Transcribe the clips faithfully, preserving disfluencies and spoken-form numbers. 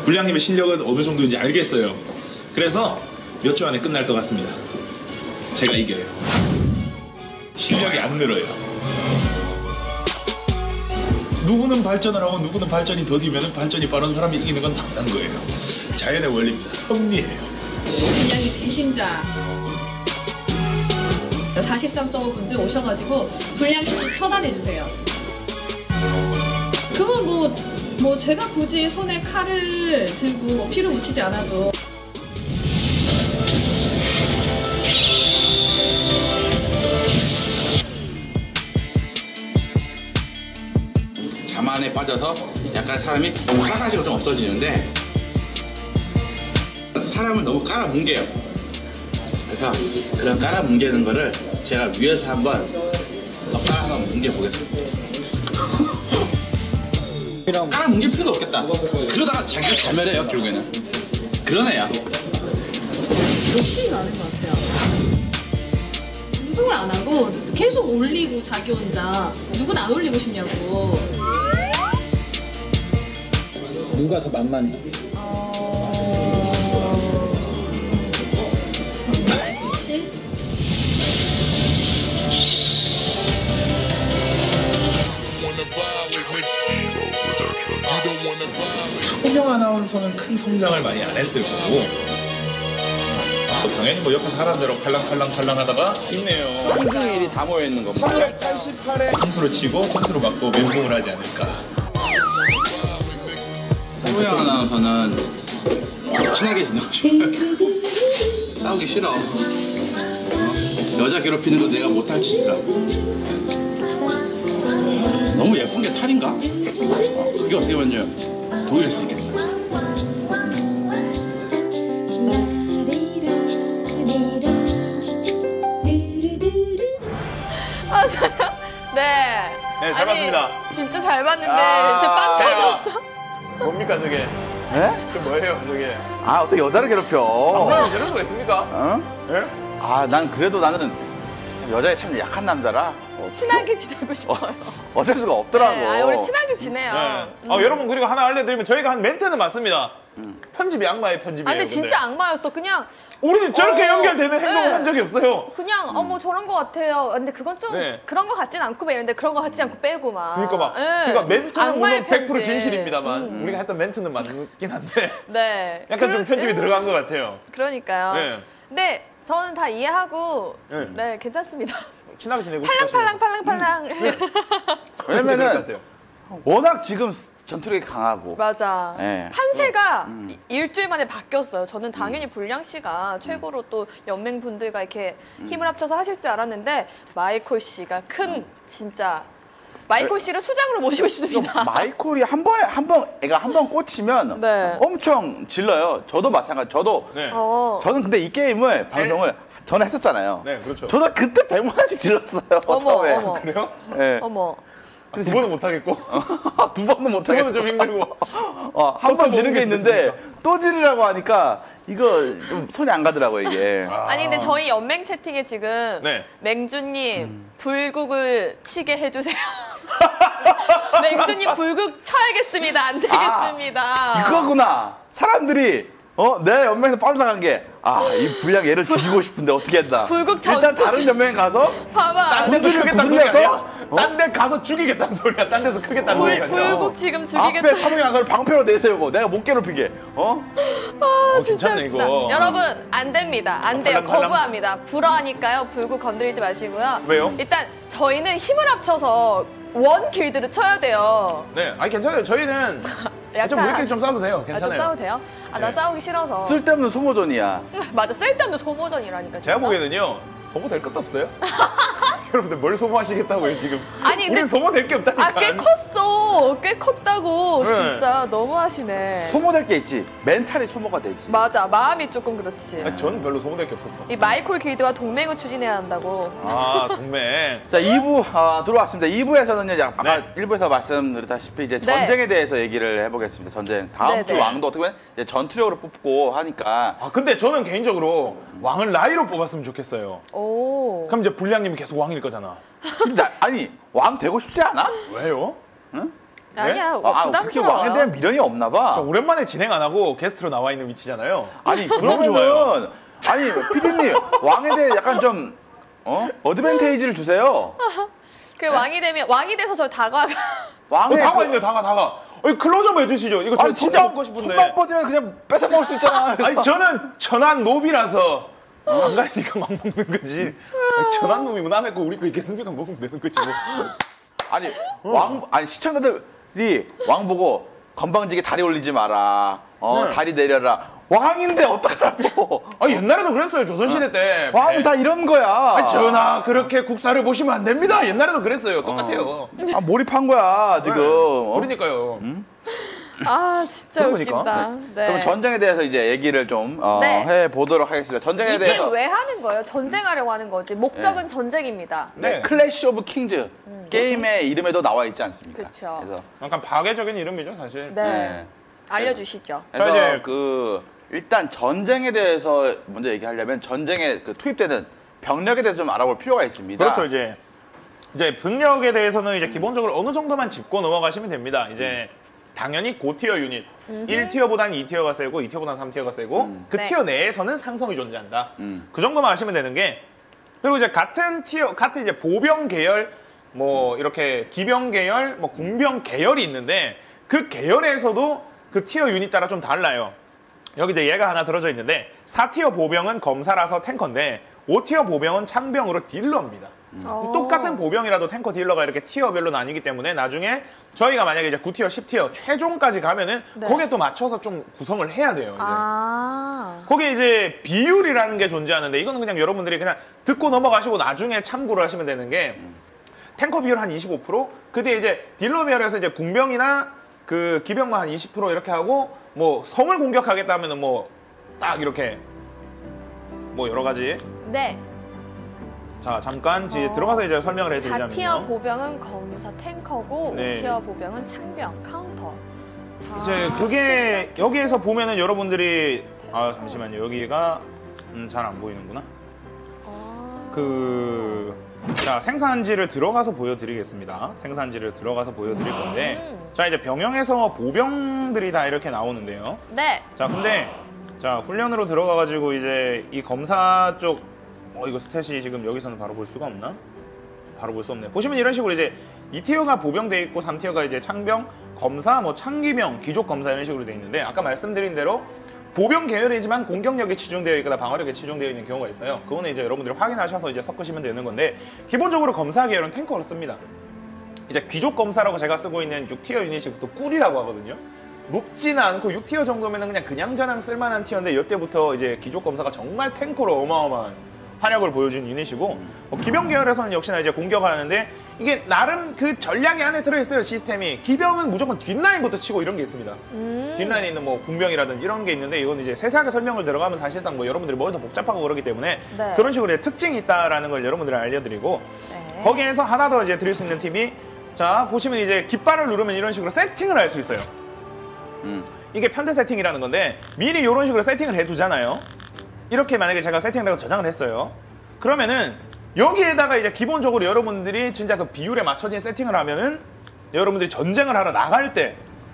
불량님의 실력은 어느 정도인지 알겠어요. 그래서 몇 주 안에 끝날 것 같습니다. 제가 이겨요. 실력이 안 늘어요. 누구는 발전을 하고 누구는 발전이 더디면 발전이 빠른 사람이 이기는 건 당연한 거예요. 자연의 원리입니다. 섭리예요. 굉장히 배신자 사십삼 서버 분들 오셔가지고 불량씨 처단해주세요. 그러면 뭐, 뭐 제가 굳이 손에 칼을 들고 뭐 피를 묻히지 않아도 자만에 빠져서 약간 사람이 너무 사가지고 좀 없어지는데 사람을 너무 깔아뭉개요. 그래서 그런 깔아뭉개는 거를 제가 위에서 한번 더 깔아 한번 뭉개보겠습니다. 깔아뭉갤 필요도 없겠다. 그러다가 자기가 자멸해요. 결국에는 그런 애야. 욕심이 많은 것 같아요. 방송을 안 하고 계속 올리고 자기 혼자 누군 안 올리고 싶냐고. 누가 더 만만해? 어... 마이클씨? 홍영 아나운서는 큰 성장을 많이 안 했을 거고 뭐 당연히 뭐 옆에 사람대로 팔랑팔랑팔랑 하다가 있네요. 삼분의 일이 다 모여있는 거. 삼백팔십팔에 홈수로 치고 홈수로 맞고 멘붕을 하지 않을까. 홍영 아나운서는 친하게 지내고 싶어요. 싸우기 싫어. 어? 여자 괴롭히는 거 내가 못할 짓이라고. 너무 예쁜 게 탈인가? 어, 그게 어떻게 보면 도일 수 있겠다. 아, 저요? 네. 네, 잘 봤습니다. 진짜 잘 봤는데, 아, 진짜 빵 대박. 터졌어. 뭡니까, 저게? 에? 그 뭐예요, 저게? 아 어떻게 여자를 괴롭혀? 남자는 이럴 수가 있습니까? 어? 예? 아 난 그래도 나는 여자에 참 약한 남자라 어, 친하게 지내고 싶어요. 어쩔 수가 없더라고. 네, 아, 우리 친하게 지내요. 네. 음. 아, 여러분, 그리고 하나 알려드리면 저희가 한 멘트는 맞습니다. 음. 편집이 악마의 편집이에요. 아, 근데 진짜 악마였어. 그냥, 우리는 저렇게 어, 연결되는 행동을 네. 한 적이 없어요. 그냥, 어, 뭐 저런 거 같아요. 근데 그건 좀 네. 그런 거 같진 않고 막 이랬는데 그런 거 같지 않고 빼고 막. 그러니까 막, 네. 그러니까 멘트는 악마의 물론 백 퍼센트 편집. 진실입니다만 음. 우리가 했던 멘트는 맞긴 한데 네. 약간 그러- 좀 편집이 음. 들어간 것 같아요. 그러니까요. 네. 근데 저는 다 이해하고, 네. 네, 괜찮습니다. 친하게 지내고 팔랑팔랑팔랑팔랑. 그럴 것 왜냐면은 같아요. 워낙 지금 전투력이 강하고. 맞아. 네. 판세가 음. 이- 일주일 만에 바뀌었어요. 저는 당연히 불량 씨가 최고로 또 연맹 분들과 이렇게 힘을 합쳐서 하실 줄 알았는데 마이콜 씨가 큰 진짜 마이콜 씨를 수장으로 모시고 싶습니다. 마이콜이 한 번에 한 번 애가 한 번 꽂히면 네. 엄청 질러요. 저도 마찬가지. 저도 네. 어. 저는 근데 이 게임을 방송을 전에 했었잖아요. 네, 그렇죠. 저도 그때 백만 원씩 질렀어요. 어머, 처음에. 어머. 그래요? 네. 어머. 두 번은 못하겠고 두 번은 못 두 하겠어. 번은 좀 힘들고 어, 한 번 버스 지른 게 먹는 게 있는데 있으니까. 또 지르라고 하니까 이거 좀 손이 안 가더라고 이게. 아니 근데 저희 연맹 채팅에 지금 네. 맹주님 음. 불국을 치게 해주세요. 맹주님 불국 쳐야겠습니다. 안 되겠습니다. 아, 이거구나. 사람들이 어, 내 연맹에서 빠져나간 게 아, 이 불량 얘를 죽이고 싶은데 어떻게 했다. 불국 전- 일단 다른 연맹에 가서 봐봐. 딴 데서 군수를 크겠다는 소리 구슬려서? 아니야? 딴 데 가서 죽이겠다는 소리야. 딴 데서 크겠다는 불, 소리가 아니라 불국 지금 앞에 죽이겠다. 사병이 가서 방패로 내세우고 내가 못 괴롭히게. 어? 어, 괜찮네 이거. 여러분 안 됩니다. 안 돼요. 팔랑, 팔랑. 거부합니다. 불어하니까요. 불국 건드리지 마시고요. 왜요? 일단 저희는 힘을 합쳐서 원 길드를 쳐야 돼요. 네, 아니 괜찮아요. 저희는 좀 우리끼리 좀 싸워도 돼요. 아, 좀 괜찮아요. 싸워도 돼요? 아, 나 네. 싸우기 싫어서. 쓸데없는 소모전이야. 맞아, 쓸데없는 소모전이라니까. 제가 진짜. 보기에는요 소모될 것도 없어요. 여러분들 뭘 소모하시겠다고요 지금? 아니, 근데- 우린 소모될 게 없다니까. 아, 꽤 컸어. 꽤 컸다고. 네. 진짜 너무하시네. 소모될 게 있지. 멘탈이 소모가 되지. 맞아, 마음이 조금 그렇지. 아니, 저는 별로 소모될 게 없었어. 이 마이콜 길드와 동맹을 추진해야 한다고. 아 동맹. 자, 이 부 아, 들어왔습니다. 이 부에서는요, 아까 네. 일 부에서 말씀드렸다시피 이제 네. 전쟁에 대해서 얘기를 해보겠습니다. 전쟁. 다음 네, 주 네. 왕도 어떻게 보면 이제 전투력으로 뽑고 하니까. 아 근데 저는 개인적으로 왕을 나이로 뽑았으면 좋겠어요. 오. 그럼 이제 불량님이 계속 왕일 거잖아. 근데 나- 아니, 왕 되고 싶지 않아? 왜요? 응? 아니야, 아, 아, 그렇게 부담스러워요. 왕에 대한 미련이 없나 봐. 저 오랜만에 진행 안 하고 게스트로 나와 있는 위치잖아요. 아니 너무 좋아요. 그러면은 아니 피디님 왕에 대해 약간 좀 어? 어드밴테이지를 주세요. 그 왕이 되면 왕이 돼서 저 다가가. 왕의 어, 다가 그- 있네요, 다가, 다가. 어, 클로즈업 해주시죠. 이거 저 아니 진짜 손만- 먹고 싶은데. 손만 뻗으면 그냥 뺏어 먹을 수 있잖아. 아니, 저는 천한 노비라서 안 가리니까 막 먹는 거지. 아니, 천한 놈이면 남의 거 우리 거 있겠습니까? 먹으면 되는 거지 뭐. 아니 왕 아니 시청자들이 왕 보고 건방지게 다리 올리지 마라. 어 네. 다리 내려라. 왕인데 어떡하라고. 아 옛날에도 그랬어요, 조선시대 때. 왕은 다 이런 거야. 아니, 전하, 그렇게 국사를 보시면 안 됩니다. 옛날에도 그랬어요. 똑같아요. 아, 몰입한 거야 지금. 어? 그러니까요. 아 진짜 그런 거니까. 웃긴다. 네. 그럼 전쟁에 대해서 이제 얘기를 좀 어, 네. 해 보도록 하겠습니다. 전쟁에 이 대해서 게임 왜 하는 거예요? 전쟁하려고 하는 거지. 목적은 전쟁입니다. 네. 클래시 오브 킹즈 게임의 이름에도 나와 있지 않습니까? 음. 그쵸. 그래서 약간 파괴적인 이름이죠, 사실. 네. 네. 알려주시죠. 그래서 자, 이제- 그 일단 전쟁에 대해서 먼저 얘기하려면 전쟁에 그 투입되는 병력에 대해서 좀 알아볼 필요가 있습니다. 그렇죠, 이제. 이제 병력에 대해서는 이제 기본적으로 어느 정도만 짚고 넘어가시면 됩니다. 이제 당연히 고티어 유닛. 일 티어보다는 이 티어가 세고 이 티어보다는 삼 티어가 세고 음. 그 네. 티어 내에서는 상성이 존재한다. 음. 그 정도만 아시면 되는 게 그리고 이제 같은 티어, 같은 이제 보병 계열, 뭐 이렇게 기병 계열, 뭐 군병 계열이 있는데 그 계열에서도 그 티어 유닛 따라 좀 달라요. 여기 이제 얘가 하나 들어져 있는데 사 티어 보병은 검사라서 탱커인데 오 티어 보병은 창병으로 딜러입니다. 어. 똑같은 보병이라도 탱커 딜러가 이렇게 티어별로 나뉘기 때문에 나중에 저희가 만약에 이제 구 티어, 십 티어 최종까지 가면은 네. 거기에 또 맞춰서 좀 구성을 해야 돼요. 이제. 아. 거기에 이제 비율이라는 게 존재하는데 이거는 그냥 여러분들이 그냥 듣고 넘어가시고 나중에 참고를 하시면 되는 게 탱커 비율 한 이십오 퍼센트 그 뒤에 이제 딜러 비율에서 이제 군병이나 그 기병만 한 이십 퍼센트 이렇게 하고 뭐 성을 공격하겠다 하면은 뭐 딱 이렇게 뭐 여러 가지 네. 자 잠깐 뒤에 어. 들어가서 이제 설명을 사 해드리자면요. 티어 보병은 검사 탱커고 네. 오 티어 보병은 창병 카운터. 이제 아, 그게 여기에서 보면은 여러분들이 아 잠시만요 여기가 음, 잘 안 보이는구나. 아. 그 자 생산지를 들어가서 보여드리겠습니다. 생산지를 들어가서 보여드릴 건데 음. 자 이제 병영에서 보병들이 다 이렇게 나오는데요. 네. 자 근데 자 훈련으로 들어가가지고 이제 이 검사 쪽 어 이거 스탯이 지금 여기서는 바로 볼 수가 없나? 바로 볼 수 없네. 보시면 이런 식으로 이제 이 티어가 보병돼 있고 삼 티어가 이제 창병, 검사, 뭐 창기병, 귀족 검사 이런 식으로 돼 있는데 아까 말씀드린 대로 보병 계열이지만 공격력에 치중되어 있거나 방어력에 치중되어 있는 경우가 있어요. 그거는 이제 여러분들이 확인하셔서 이제 섞으시면 되는 건데 기본적으로 검사 계열은 탱커를 씁니다. 이제 귀족 검사라고 제가 쓰고 있는 육 티어 유닛이 또 꿀이라고 하거든요. 높지는 않고 육 티어 정도면은 그냥 그냥저냥 쓸만한 티어인데 이때부터 이제 귀족 검사가 정말 탱커로 어마어마한 활약을 보여준 유닛이고 뭐 기병 계열에서는 역시나 이제 공격하는데 이게 나름 그 전략이 안에 들어있어요. 시스템이 기병은 무조건 뒷라인부터 치고 이런 게 있습니다. 음. 뒷라인에 있는 뭐 군병이라든지 이런 게 있는데 이건 이제 세세하게 설명을 들어가면 사실상 뭐 여러분들이 머리도 복잡하고 그러기 때문에 네. 그런 식으로 이제 특징이 있다라는 걸 여러분들이 알려드리고 네. 거기에서 하나 더 이제 드릴 수 있는 팁이 자 보시면 이제 깃발을 누르면 이런 식으로 세팅을 할 수 있어요. 음. 이게 편대 세팅이라는 건데 미리 이런 식으로 세팅을 해두잖아요. 이렇게 만약에 제가 세팅을 하고 저장을 했어요. 그러면은 여기에다가 이제 기본적으로 여러분들이 진짜 그 비율에 맞춰진 세팅을 하면은 여러분들이 전쟁을 하러 나갈 때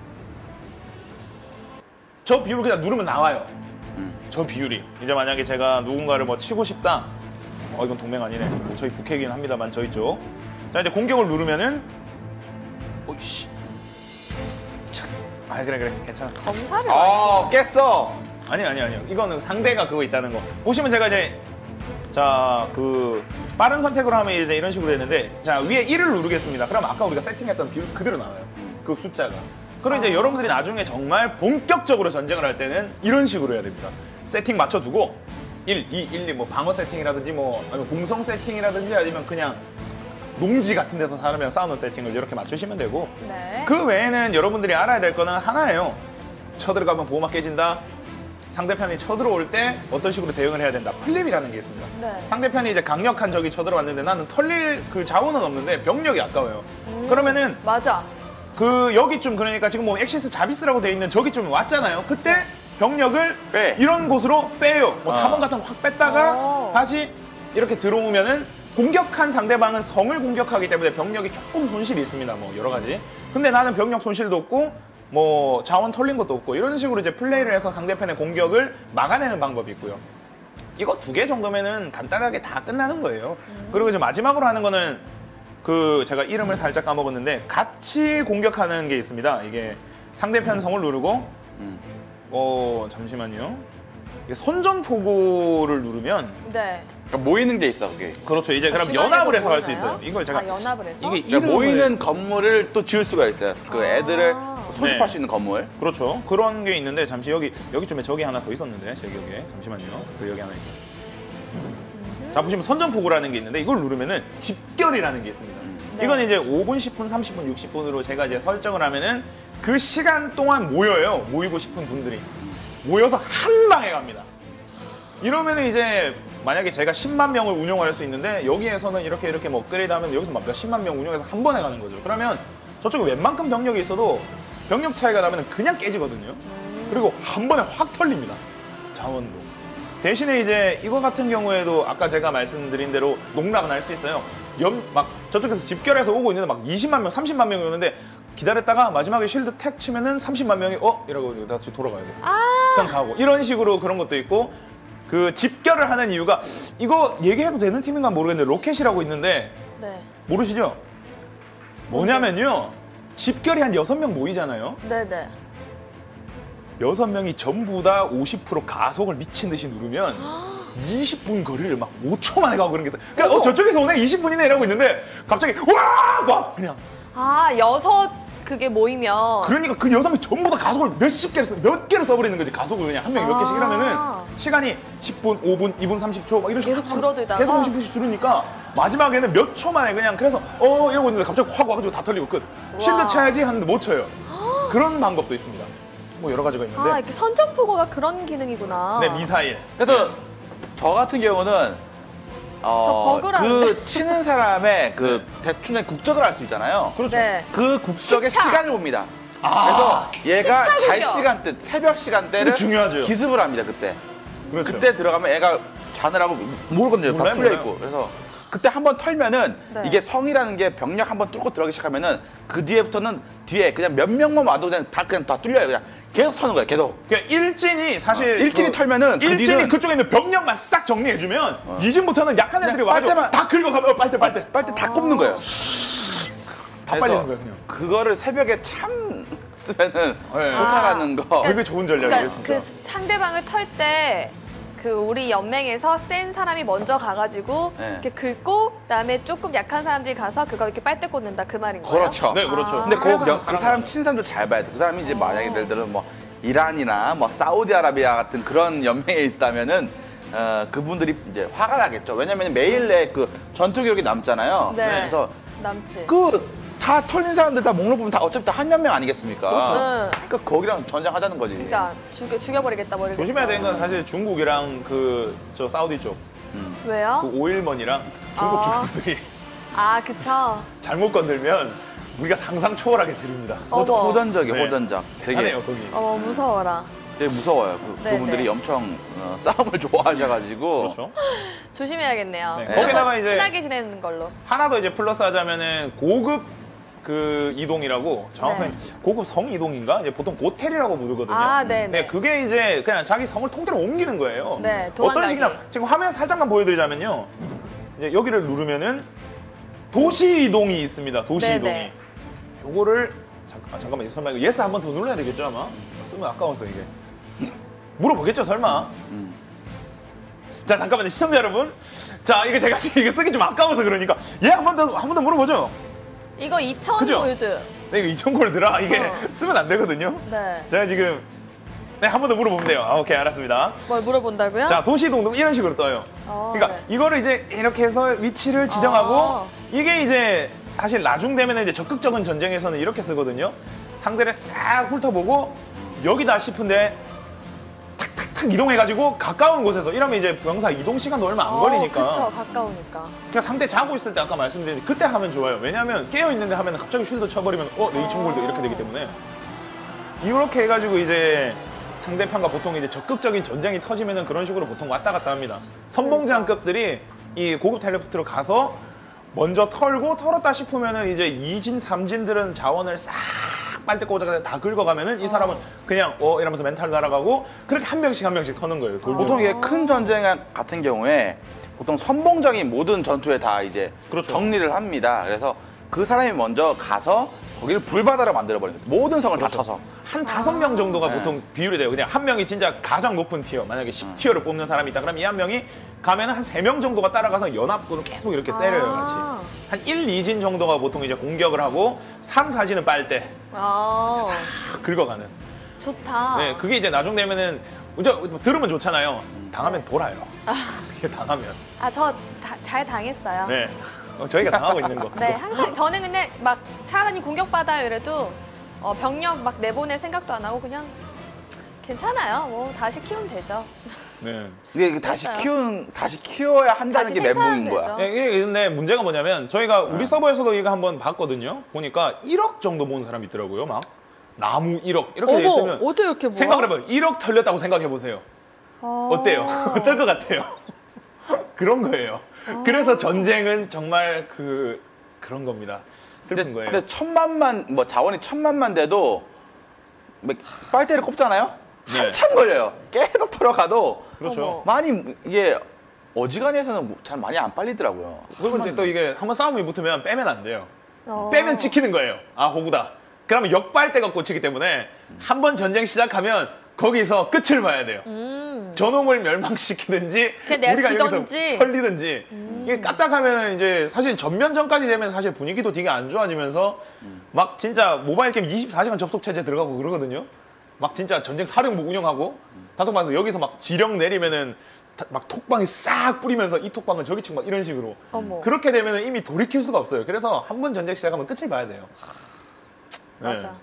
저 비율을 그냥 누르면 나와요. 음. 저 비율이. 이제 만약에 제가 누군가를 뭐 치고 싶다. 어 이건 동맹 아니네. 뭐 저희 북핵이긴 합니다만 저희 쪽. 자 이제 공격을 누르면은 오이씨. 아 그래 그래 괜찮아. 검사를 아 깼어. 아니 아니 아니요. 이거는 상대가 그거 있다는 거. 보시면 제가 이제 자 그 빠른 선택으로 하면 이제 이런 식으로 되는데 자 위에 일을 누르겠습니다. 그럼 아까 우리가 세팅했던 비율 그대로 나와요. 그 숫자가. 그럼 이제 여러분들이 나중에 정말 본격적으로 전쟁을 할 때는 이런 식으로 해야 됩니다. 세팅 맞춰두고 일, 이, 일, 이 뭐 방어 세팅이라든지 뭐 아니면 공성 세팅이라든지 아니면 그냥 농지 같은 데서 사람이랑 싸우는 세팅을 이렇게 맞추시면 되고 네. 그 외에는 여러분들이 알아야 될 거는 하나예요. 쳐들어가면 보호막 깨진다. 상대편이 쳐들어올 때 어떤 식으로 대응을 해야 된다. 플립이라는 게 있습니다. 네. 상대편이 이제 강력한 적이 쳐들어왔는데 나는 털릴 그 자원은 없는데 병력이 아까워요. 음. 그러면은 맞아. 그 여기쯤 그러니까 지금 뭐 엑시스 자비스라고 돼 있는 저기쯤 왔잖아요. 그때 병력을 빼. 이런 곳으로 빼요. 뭐 어. 탑원 같은 거 확 뺐다가 어. 다시 이렇게 들어오면은 공격한 상대방은 성을 공격하기 때문에 병력이 조금 손실이 있습니다. 뭐 여러 가지. 근데 나는 병력 손실도 없고 뭐 자원 털린 것도 없고 이런 식으로 이제 플레이를 해서 상대편의 공격을 막아내는 방법이 있고요. 이거 두 개 정도면은 간단하게 다 끝나는 거예요. 그리고 이제 마지막으로 하는 거는 그 제가 이름을 살짝 까먹었는데 같이 공격하는 게 있습니다. 이게 상대편 성을 누르고 음. 어 잠시만요. 이게 선전포고를 누르면 네. 그러니까 모이는 게 있어 그게. 그렇죠. 이제 그럼 중앙에서 연합을 해서 할 수 모이나요? 있어요. 이걸 제가 아, 연합을 해서? 이게 그러니까 이름을- 모이는 건물을 또 지을 수가 있어요. 그 애들을 아. 소집할 네. 수 있는 건물. 그렇죠. 그런 게 있는데 잠시 여기 여기쯤에 저기 하나 더 있었는데 제 기억에 잠시만요. 그 여기 하나 있어요. 자 보시면 선전포고라는 게 있는데 이걸 누르면은 집결이라는 게 있습니다. 네. 이건 이제 오 분, 십 분, 삼십 분, 육십 분으로 제가 이제 설정을 하면은 그 시간 동안 모여요. 모이고 싶은 분들이 모여서 한 방에 갑니다. 이러면은 이제 만약에 제가 십만 명을 운영할 수 있는데 여기에서는 이렇게 이렇게 뭐 업그레이드하면 여기서 막 몇십만 명 운영해서 한 번에 가는 거죠. 그러면 저쪽에 웬만큼 병력이 있어도 병력 차이가 나면 그냥 깨지거든요. 그리고 한 번에 확 털립니다. 자원도. 대신에 이제 이거 같은 경우에도 아까 제가 말씀드린 대로 농락은 할 수 있어요. 염, 막 저쪽에서 집결해서 오고 있는데 막 이십만 명, 삼십만 명이 오는데 기다렸다가 마지막에 쉴드 택 치면은 삼십만 명이 어? 이러고 다시 돌아가야 돼. 그냥 가고. 이런 식으로 그런 것도 있고 그 집결을 하는 이유가 이거 얘기해도 되는 팀인가 모르겠는데 로켓이라고 있는데 네. 모르시죠? 뭐냐면요. 집결이 한 여섯 명 모이잖아요. 네네. 여섯 명이 전부 다 오십 퍼센트 가속을 미친 듯이 누르면 이십 분 거리를 막 오 초 만에 가고 그런 게 있어요. 그러니까 어, 저쪽에서 오네 이십 분이네 이러고 있는데 갑자기 와! 막 그냥 아, 여섯 그게 모이면. 그러니까 그 여섯 명 전부 다 가속을 몇십 개를 써, 몇 개를 써버리는 거지. 가속을 그냥 한 명이 몇 개씩 이러면은 아. 시간이 십 분, 오 분, 이 분 삼십 초 막 이런 식으로 계속 줄어들다가? 계속 오십 분씩 줄으니까 마지막에는 몇 초 만에 그냥 그래서 어 이러고 있는데 갑자기 확 와가지고 다 털리고 끝. 쉴드 쳐야지 하는데 못 쳐요. 그런 방법도 있습니다. 뭐 여러 가지가 있는데. 아, 이렇게 선전포고가 그런 기능이구나. 네, 미사일. 그래도 저 같은 경우는 어, 저 버그라는데. 그 치는 사람의 그 대충의 국적을 알 수 있잖아요. 그렇죠. 네. 그 국적의 시차. 시간을 봅니다. 아, 그래서 얘가 시차 잘 공격. 시간대, 새벽 시간대를 그게 중요하죠. 기습을 합니다. 그때. 그렇죠. 그때 들어가면 애가 자느라고 모르거든요. 다 몰라요, 풀려 몰라요. 있고. 그래서 그때 한번 털면은 네. 이게 성이라는 게 병력 한번 뚫고 들어가기 시작하면은 그 뒤에부터는 뒤에 그냥 몇 명만 와도 그냥 다 그냥 다 뚫려요. 그냥 계속 터는 거예요. 계속. 그러니까 일진이 사실 어, 일진이 그 털면은 그 일진이 뒤는 그쪽에 있는 병력만 싹 정리해주면 이진부터는 약한 애들이 그냥 와가지고 빨대만- 다 긁어가면 어, 빨대 빨대 빨대 다 꼽는 거예요. 다 빨리는 거예요 그냥. 그거를 새벽에 참 쓰면은 네. 쫓아가는 거. 되게 좋은 전략이에요 그러니까 진짜. 그 상대방을 털 때 그 우리 연맹에서 센 사람이 먼저 가가지고 네. 이렇게 긁고 그다음에 조금 약한 사람들이 가서 그거 이렇게 빨대 꽂는다 그 말인 거예요? 그렇죠. 네 그렇죠. 아. 근데 그, 그래서 그 사람 친 사람도 잘 봐야 돼. 그 사람이 이제 만약에 예를 들어 뭐 이란이나 뭐 사우디아라비아 같은 그런 연맹에 있다면은 어, 그분들이 이제 화가 나겠죠. 왜냐면 매일 내 그 전투 기록이 남잖아요. 네. 그래서 남지. 그 다 털린 사람들 다 목록 보면 다 어차피 다 한 연맹 아니겠습니까? 응. 그러니까 거기랑 전쟁하자는 거지. 그러니까 죽여 죽여버리겠다 버리겠다. 조심해야 되는 건 사실 중국이랑 그 저 사우디 쪽 그 왜요? 오일먼이랑 중국 아. 주민들이 아 그쵸. 잘못 건들면 우리가 상상 초월하게 지릅니다. 어머. 호전적이에요, 네. 호전적. 되게, 하네요 거기. 어머 무서워라. 되게 무서워요. 그, 네, 그분들이 네. 엄청 어, 싸움을 좋아하셔가지고. 그렇죠. 조심해야겠네요. 네, 무조건 거기다가 이제- 친하게 지내는 걸로. 하나 더 이제 플러스 하자면은 고급 그 이동이라고 정확하게 네. 고급 성 이동인가? 이제 보통 고텔이라고 부르거든요. 아, 네네. 네, 그게 이제 그냥 자기 성을 통째로 옮기는 거예요. 네, 어떤 도망가기. 식이냐? 지금 화면 살짝만 보여드리자면요. 이제 여기를 누르면은 도시 이동이 있습니다. 도시 네네. 이동이. 요거를 잠깐, 아, 잠깐만 설마 이거 예스 한 번 더 눌러야 되겠죠 아마? 쓰면 아까워서 이게. 물어보겠죠 설마? 음. 자 잠깐만요 시청자 여러분. 자 이게 제가 지금 이게 쓰기 좀 아까워서 그러니까 얘 한 번 더 한 번 더 물어보죠. 이거 이천 그죠? 골드. 네, 이거 이천 골드라 이게 어. 쓰면 안 되거든요. 네. 제가 지금 네, 한 번 더 물어보면 돼요. 아, 오케이, 알았습니다. 뭘 물어본다고요? 자, 도시이동도 이런 식으로 떠요. 어, 그러니까 네. 이거를 이제 이렇게 해서 위치를 지정하고 어. 이게 이제 사실 나중 되면 이제 적극적인 전쟁에서는 이렇게 쓰거든요. 상대를 싹 훑어보고 여기다 싶은데 탁탁탁 이동해가지고 가까운 곳에서 이러면 이제 병사 이동 시간도 얼마 안 걸리니까. 그쵸, 가까우니까. 그냥 상대 자고 있을 때 아까 말씀드린 그때 하면 좋아요. 왜냐하면 깨어 있는데 하면 갑자기 쉴드 쳐버리면 어, 내 이천 골드 이렇게 되기 때문에 이렇게 해가지고 이제 상대편과 보통 이제 적극적인 전쟁이 터지면은 그런 식으로 보통 왔다 갔다 합니다. 선봉장급들이 이 고급 텔레포트로 가서 먼저 털고 털었다 싶으면은 이제 이진, 삼진들은 자원을 싹 빨대 꽂아서 다 긁어가면은 이 사람은 그냥 어 이러면서 멘탈 날아가고 그렇게 한 명씩 한 명씩 터는 거예요. 돌고. 보통 이게 큰 전쟁 같은 경우에 보통 선봉적인 모든 전투에 다 이제 그렇죠. 정리를 합니다. 그래서 그 사람이 먼저 가서 거기를 불바다로 만들어버려요. 모든 성을 다 쳐서. 한 다섯 명 정도가 네. 보통 비율이 돼요. 그냥 한 명이 진짜 가장 높은 티어, 만약에 십 티어를 뽑는 사람이 있다. 그럼 이 한 명이 가면은 한 세 명 정도가 따라가서 연합군을 계속 이렇게 때려요, 같이. 아. 한 일, 이진 정도가 보통 이제 공격을 하고 삼, 사진은 빨대 아, 긁어가는. 좋다. 네, 그게 이제 나중 되면은 이제 들으면 좋잖아요. 당하면 돌아요. 이게 당하면. 아, 저 잘 당했어요. 네, 어, 저희가 당하고 있는 거. 네, 항상 저는 근데 막 차라리 공격받아요 이래도 어, 병력 막 내보낼 생각도 안 하고 그냥 괜찮아요. 뭐 다시 키우면 되죠. 네. 이게 다시 맞아요. 키운 다시 키워야 한다는 다시 게 멘붕인 생산하면 거야. 되죠. 네, 이게 근데 문제가 뭐냐면 저희가 우리 서버에서도 이거 한번 봤거든요. 보니까 일억 정도 모은 사람이 있더라고요. 막 나무 일억 이렇게 돼 어머, 있으면 어떻게 이렇게 모아? 생각을 해봐요. 일억 털렸다고 생각해 보세요. 아. 어때요? 어떨 것 같아요? 그런 거예요. 그래서 전쟁은 정말 그 그런 겁니다. 슬픈 근데, 거예요. 근데 천만만 뭐 자원이 천만만 돼도 막 빨대를 꼽잖아요. 네. 한참 걸려요. 계속 털어가도 그렇죠. 어머. 많이 이게 어지간해서는 잘 많이 안 빨리더라고요. 그리고 이제 또 이게 한번 싸움이 붙으면 빼면 안 돼요. 어. 빼면 찍히는 거예요. 아, 호구다. 그러면 역발대가 꽂히기 때문에 한 번 전쟁 시작하면 거기서 끝을 봐야 돼요. 음. 저놈을 멸망시키든지 그냥 내가 우리가 지던지. 여기서 털리든지 이게 까딱하면 이제 사실 전면전까지 되면 사실 분위기도 되게 안 좋아지면서 막 진짜 모바일 게임 이십사 시간 접속 체제 들어가고 그러거든요. 막 진짜 전쟁 사령부 운영하고 단톡방에서 여기서 막 지령 내리면은 다- 막 톡방이 싹 뿌리면서 이 톡방은 저기 치고 막 이런 식으로 어머. 그렇게 되면은 이미 돌이킬 수가 없어요. 그래서 한 번 전쟁 시작하면 끝을 봐야 돼요. 네. 맞아.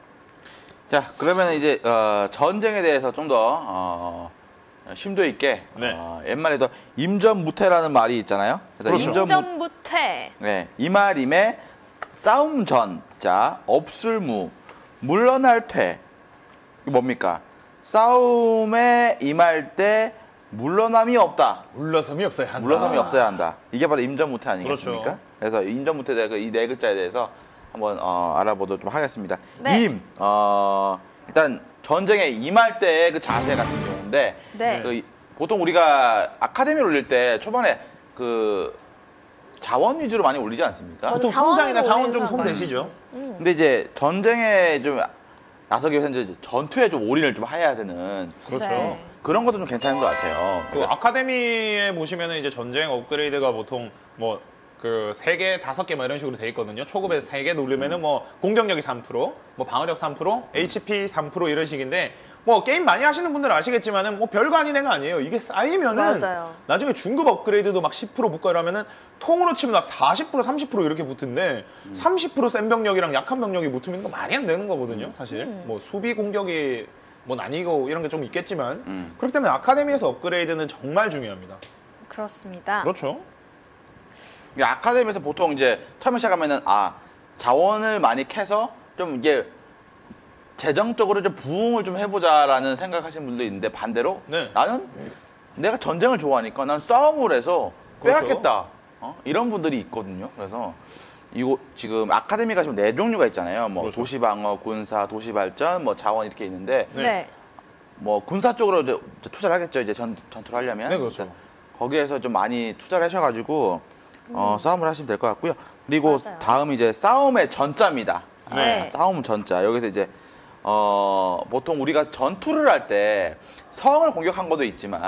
자, 그러면 이제 어, 전쟁에 대해서 좀 더 어, 심도 있게 네. 어, 옛말에도 임전무태라는 말이 있잖아요. 그래서 그렇죠. 임전무 임전무태. 네, 이말임에 싸움 전, 자, 없을무, 물러날 퇴. 이게 뭡니까? 싸움에 임할 때 물러남이 없다. 물러섬이 없어야 한다. 물러섬이 없어야 한다. 이게 바로 임전무태 아니겠습니까? 그렇죠. 그래서 임전무태 이 네 글자에 대해서 한번 어, 알아보도록 좀 하겠습니다. 네. 임, 어, 일단 전쟁에 임할 때의 그 자세 같은 경우인데 네. 그 이- 보통 우리가 아카데미를 올릴 때 초반에 그 자원 위주로 많이 올리지 않습니까? 맞아. 보통 자원으로 성장이나 자원 좀 올리는 사람 손대시죠. 근데 이제 전쟁에 좀 나서기 위해서 이제 전투에 좀 올인을 좀 해야 되는 그렇죠. 네. 그런 것도 좀 괜찮은 것 같아요. 그 아카데미에 보시면은 이제 전쟁 업그레이드가 보통 뭐 그 세 개, 다섯 개 뭐 이런 식으로 돼 있거든요. 초급에 세 개 누르면은 뭐 공격력이 삼 퍼센트, 뭐 방어력 삼 퍼센트, 에이치피 삼 퍼센트 이런 식인데 뭐 게임 많이 하시는 분들은 아시겠지만은 뭐 별거 아닌 애가 아니에요. 이게 쌓이면은 맞아요. 나중에 중급 업그레이드도 막 십 퍼센트 붙고 이러면은 통으로 치면 막 사십 퍼센트, 삼십 퍼센트 이렇게 붙은데 삼십 퍼센트 센 병력이랑 약한 병력이 붙으면 이거 말이 안 되는 거거든요. 사실 뭐 수비 공격이 뭐 나뉘고 이런 게 좀 있겠지만 음. 그렇기 때문에 아카데미에서 업그레이드는 정말 중요합니다. 그렇습니다. 그렇죠. 이게 아카데미에서 보통 이제 처음에 시작하면은 아 자원을 많이 캐서 좀 이게 재정적으로 좀 부흥을 좀 해보자라는 생각하시는 분도 있는데 반대로 네. 나는 내가 전쟁을 좋아하니까 난 싸움을 해서 그렇죠. 빼앗겠다 어? 이런 분들이 있거든요. 그래서 이거 지금 아카데미가 지금 네 종류가 있잖아요. 뭐 그렇죠. 도시방어, 군사, 도시발전, 뭐 자원 이렇게 있는데 네. 네. 뭐 군사 쪽으로 이제 투자를 하겠죠. 이제 전, 전투를 하려면 네, 그렇죠. 거기에서 좀 많이 투자를 하셔가지고 어, 싸움을 하시면 될 것 같고요. 그리고 맞아요. 다음 이제 싸움의 전자입니다. 네. 아, 싸움 전자. 여기서 이제 어, 보통 우리가 전투를 할 때 성을 공격한 것도 있지만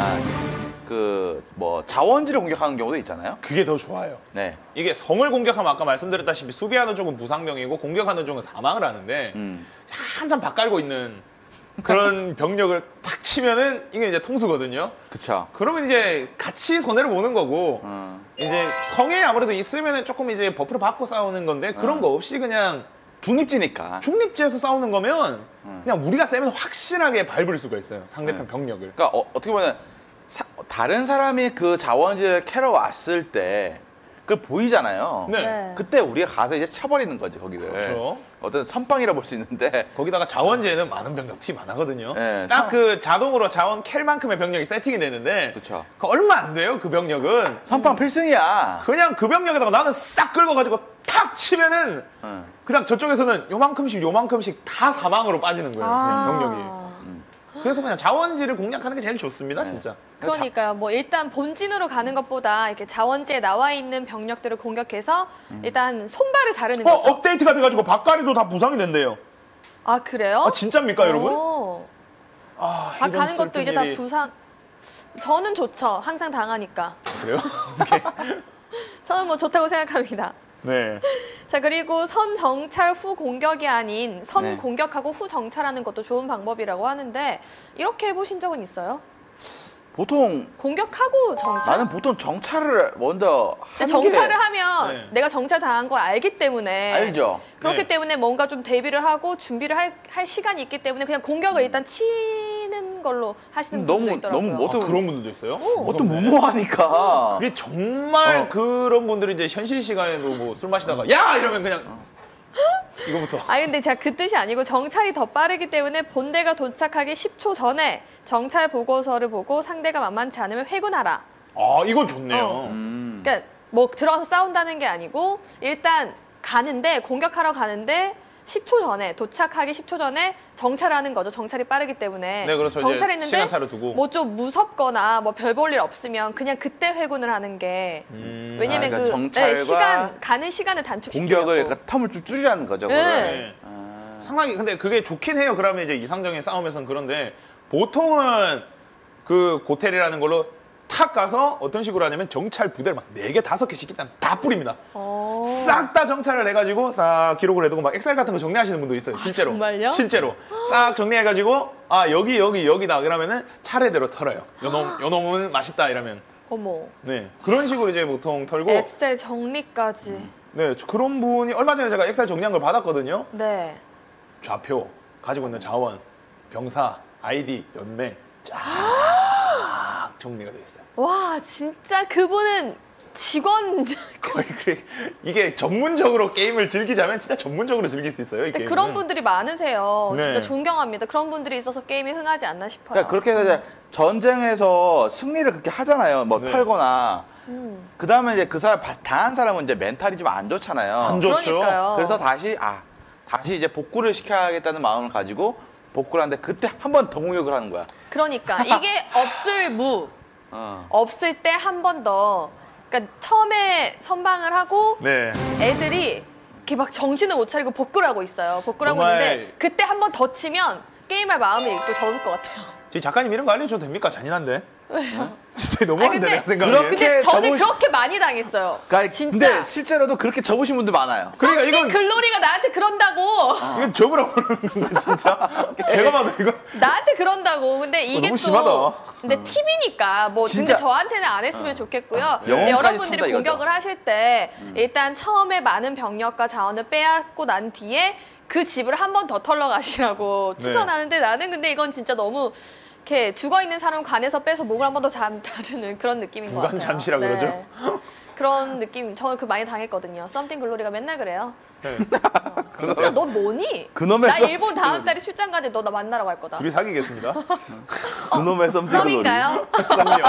그 뭐 자원지를 공격하는 경우도 있잖아요. 그게 더 좋아요. 네. 이게 성을 공격하면 아까 말씀드렸다시피 수비하는 쪽은 부상병이고 공격하는 쪽은 사망을 하는데 음. 한참 바깔고 있는 그런 병력을 탁 치면은 이게 이제 통수거든요. 그쵸. 그러면 이제 같이 손해를 보는 거고 음. 이제 성에 아무래도 있으면은 조금 이제 버프를 받고 싸우는 건데 그런 음. 거 없이 그냥 중립지니까. 중립지에서 싸우는 거면 음. 그냥 우리가 세면 확실하게 밟을 수가 있어요. 상대편 네. 병력을. 그러니까 어, 어떻게 보면 사- 다른 사람이 그 자원지를 캐러 왔을 때 그걸 보이잖아요. 네. 네. 그때 우리가 가서 이제 쳐버리는 거지 거기를. 그렇죠. 어떤 선빵이라 볼 수 있는데 거기다가 자원제는 많은 병력 팀 안 하거든요. 네, 딱 상- 그 자동으로 자원 캘만큼의 병력이 세팅이 되는데 그쵸. 그 얼마 안 돼요. 그 병력은 선빵 필승이야. 그냥 그 병력에다가 나는 싹 긁어가지고 탁 치면은 응. 그냥 저쪽에서는 요만큼씩 요만큼씩 다 사망으로 빠지는 거예요. 그냥 병력이. 아. 그래서 그냥 자원지를 공략하는 게 제일 좋습니다, 진짜. 그러니까요. 뭐 일단 본진으로 가는 것보다 이렇게 자원지에 나와 있는 병력들을 공격해서 일단 손발을 자르는 어, 거죠. 업데이트가 돼가지고 박가리도 다 부상이 된대요. 아 그래요? 아, 진짜입니까, 여러분? 오. 아, 박 이런 가는 것도 슬픈 이제 다 일이- 부상. 저는 좋죠. 항상 당하니까. 그래요? 오케이. 저는 뭐 좋다고 생각합니다. 네. 자 그리고 선 정찰 후 공격이 아닌 선 네. 공격하고 후 정찰하는 것도 좋은 방법이라고 하는데 이렇게 해보신 적은 있어요? 보통 공격하고 정찰? 나는 보통 정찰을 먼저 근데 하는 게 정찰을 하면 네. 내가 정찰 당한 걸 알기 때문에 알죠. 그렇기 네. 때문에 뭔가 좀 대비를 하고 준비를 할, 할 시간이 있기 때문에 그냥 공격을 일단 치는 걸로 하시는 분들도 너무- 있더라고요. 너무 아, 어떤- 그런 분들도 있어요? 어떤 무섭네. 무모하니까. 그게 정말 어. 그런 분들이 이제 현실 시간에도 뭐 술 마시다가 야! 이러면 그냥 이거부터. 아 근데 제가 그 뜻이 아니고 정찰이 더 빠르기 때문에 본대가 도착하기 십 초 전에 정찰 보고서를 보고 상대가 만만치 않으면 회군하라. 아, 이건 좋네요. 어. 음. 그러니까 뭐 들어가서 싸운다는 게 아니고 일단 가는데 공격하러 가는데 십 초 전에 도착하기 십 초 전에 정찰하는 거죠. 정찰이 빠르기 때문에. 네, 그렇죠. 이제 정찰했는데 시간차를 두고. 뭐 좀 무섭거나 뭐 별 볼 일 없으면 그냥 그때 회군을 하는 게 음. 왜냐면 아, 그 그러니까 정찰과 네, 시간 가는 시간을 단축시키려고. 공격을 그러니까 텀을 좀 줄이라는 거죠. 그거를. 네. 네. 아. 상당히 근데 그게 좋긴 해요. 그러면 이제 이상적인 싸움에서는 그런데 보통은 그 고텔이라는 걸로 탁 가서 어떤 식으로 하냐면 정찰 부대를 막 네 개, 다섯 개씩 일단 다 뿌립니다. 어. 싹 다 정찰을 해가지고 싹 기록을 해두고 막 엑셀 같은 거 정리하시는 분도 있어요. 실제로. 정말요? 실제로. 싹 정리해가지고 아 여기 여기 여기다 그러면은 차례대로 털어요. 요놈 요놈은 맛있다 이러면. 어머. 네 그런 식으로 이제 보통 털고. 엑셀 정리까지. 네 그런 분이 얼마 전에 제가 엑셀 정리한 걸 받았거든요. 네. 좌표, 가지고 있는 자원, 병사, 아이디, 연맹 쫙 정리가 돼 있어요. 와 진짜 그분은 직원. 거의 그래 이게 전문적으로 게임을 즐기자면 진짜 전문적으로 즐길 수 있어요. 이 근데 게임은. 그런 분들이 많으세요. 네. 진짜 존경합니다. 그런 분들이 있어서 게임이 흥하지 않나 싶어요. 그러니까 그렇게 해서 이제 전쟁에서 승리를 그렇게 하잖아요. 뭐 네. 털거나. 음. 그 다음에 이제 그 사람 바- 당한 사람은 이제 멘탈이 좀 안 좋잖아요. 안 좋죠. 그러니까요. 그래서 다시 아 다시 이제 복구를 시켜야겠다는 마음을 가지고 복구를 하는데 그때 한 번 더 공격을 하는 거야. 그러니까 이게 없을 무 어. 없을 때 한 번 더. 그러니까 처음에 선방을 하고 네. 애들이 이렇게 막 정신을 못 차리고 복구를 하고 있어요. 복구를 하고 정말- 있는데 그때 한 번 더 치면 게임할 마음을 잃고 접을 것 같아요. 지금 작가님 이런 거 알려줘도 됩니까? 잔인한데. 왜요? 진짜 아니, 너무한데 근데- 내가 생각에. 그렇게- 근데 저는 접으시- 그렇게 많이 당했어요. 그러니까 진짜. 근데 실제로도 그렇게 접으신 분들 많아요. 그러니까 썸띵 이건 글로리가 나한테 그런다고. 이건 접으라고 그러는 건가 진짜? 제가 봐도 이거 나한테 그런다고. 근데 이게 너무 또 심하다. 근데 팀이니까 뭐 진짜. 근데 저한테는 안 했으면 좋겠고요. 근데 영혼까지 여러분들이 턴다, 이거죠. 공격을 하실 때 일단 처음에 많은 병력과 자원을 빼앗고 난 뒤에 그 집을 한 번 더 털러 가시라고 네. 추천하는데 나는 근데 이건 진짜 너무 이렇게 죽어 있는 사람 관에서 빼서 목을 한 번 더 다루는 그런 느낌인 것 같아요. 무관잠시라 그러죠? 그런 느낌. 저는 그 많이 당했거든요. 썸띵 글로리가 맨날 그래요. 네. 진짜 너 뭐니? 그놈의 나 썸- 일본 다음 달에 출장 가는데 너 나 만나러 갈 거다. 둘이 사귀겠습니다. 그놈의 썸띵 썸인가요? 썸이요.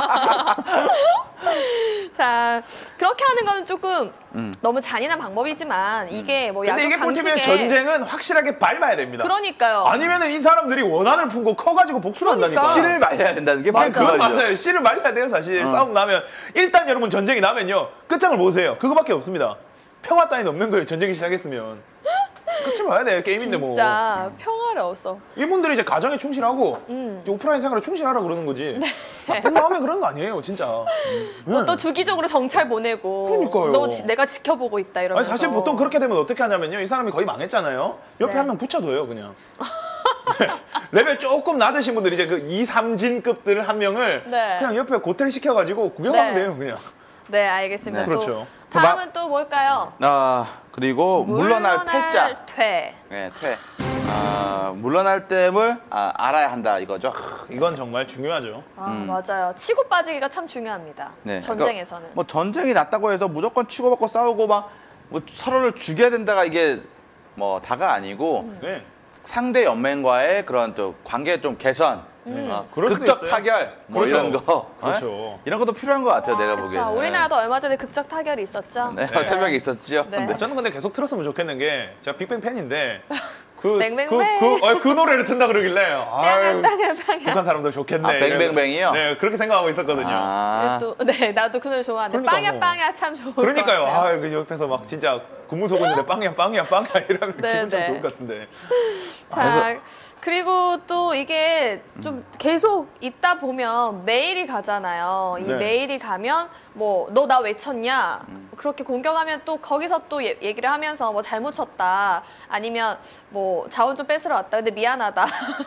자, 그렇게 하는 거는 조금 음. 너무 잔인한 방법이지만 이게 뭐 근데 야구 이게 꿀팁이에요. 방식에 전쟁은 확실하게 밟아야 됩니다. 그러니까요. 아니면은 이 사람들이 원한을 품고 커가지고 복수를 그러니까. 한다니까. 씨를 말려야 된다는 게 맞아. 바로 그건 그거죠. 맞아요. 씨를 말려야 돼요, 사실. 어. 싸움 나면. 일단 여러분 전쟁이 나면요. 끝장을 보세요. 그거밖에 없습니다. 평화 따위는 없는 거예요. 전쟁이 시작했으면. 끝을 봐야 돼요. 게임인데 뭐. 진짜 평화를 얻어. 이분들이 이제 가정에 충실하고 음. 이제 오프라인 생활에 충실하라 그러는 거지. 나쁜 마음에 그런 거 아니에요, 진짜. 뭐 또 주기적으로 정찰 보내고 그러니까요. 너 지- 내가 지켜보고 있다 아니, 이러면서 사실 보통 그렇게 되면 어떻게 하냐면요. 이 사람이 거의 망했잖아요. 옆에 네. 한 명 붙여둬요, 그냥. 네. 레벨 조금 낮으신 분들 이제 그 이, 삼진급들 한 명을 네. 그냥 옆에 고텔 시켜가지고 구경하면 네. 돼요, 그냥. 네, 알겠습니다. 네. 또 그렇죠. 다음은 또 뭘까요? 아 그리고 물러날 패자. 퇴. 네, 퇴. 아, 물러날 땜을 아, 알아야 한다 이거죠. 이건 정말 중요하죠. 아 음. 맞아요. 치고 빠지기가 참 중요합니다. 네, 전쟁에서는. 그러니까 뭐 전쟁이 났다고 해서 무조건 치고받고 싸우고 막 뭐 서로를 죽여야 된다가 이게 뭐 다가 아니고 네. 상대 연맹과의 그런 좀 관계 좀 개선, 음. 어, 그럴 수도 극적 있어요. 타결 뭐 그렇죠. 이런 거, 그렇죠. 어? 이런 것도 필요한 것 같아요. 내가 보기에는. 그렇죠. 우리나라도 얼마 전에 극적 타결이 있었죠. 네, 네. 새벽에 있었죠. 네. 근데 저는 근데 계속 틀었으면 좋겠는 게 제가 빅뱅 팬인데 그, 뱅뱅뱅. 그, 그, 어, 그 노래를 튼다 그러길래 아유, 빵야 빵야 빵야. 북한 사람들 좋겠네. 아, 뱅뱅뱅이요? 네, 그렇게 생각하고 있었거든요. 아, 또, 네, 나도 그 노래 좋아하는데 그러니까 빵야 뭐. 빵야 참 좋을 그러니까요. 것 같아요. 아, 그 옆에서 막 진짜 근무소고 있는데 빵이야, 빵이야, 빵이야 이러면 네, 기분 참 네. 좋을 것 같은데. 자, 그리고 또 이게 좀 계속 있다 보면 메일이 가잖아요. 이 네. 메일이 가면 뭐 너 나 왜 쳤냐? 그렇게 공격하면 또 거기서 또 예- 얘기를 하면서 뭐 잘못 쳤다. 아니면 뭐 자원 좀 뺏으러 왔다. 근데 미안하다.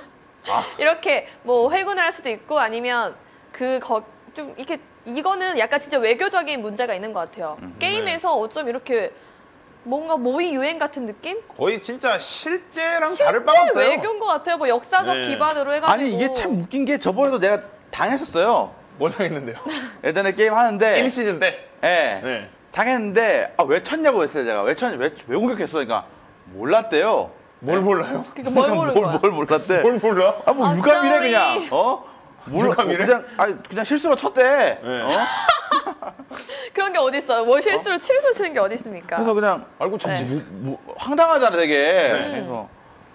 이렇게 뭐 회군을 할 수도 있고 아니면 그 좀 이렇게 이거는 약간 진짜 외교적인 문제가 있는 것 같아요. 게임에서 어쩜 이렇게 뭔가 모의 유행 같은 느낌? 거의 진짜 실제랑 다를 바 실제 없어요. 외교인 것 같아요. 뭐 역사적 네. 기반으로 해가지고. 아니 이게 참 웃긴 게 저번에도 내가 당했었어요. 뭘 당했는데요? 예전에 게임 하는데, 일 시즌 때. 예, 네. 당했는데 아, 왜 쳤냐고 했어요. 제가 왜 쳤냐, 왜, 왜 공격했어? 그러니까 몰랐대요. 뭘 몰라요? 그러니까 뭘 모르는 뭘, 거야? 뭘 몰랐대? 뭘 몰라? 아, 뭐 아, 유감이래 sorry. 그냥. 어? 몰라. 유감이래? 그냥 아, 그냥 실수로 쳤대. 네. 어? 그런 게 어디 있어요? 뭐 실수로 칠수 치는 게 어디 있습니까? 그래서 그냥 알고 쳤지. 네. 뭐, 뭐, 황당하잖아 되게. 네. 그래서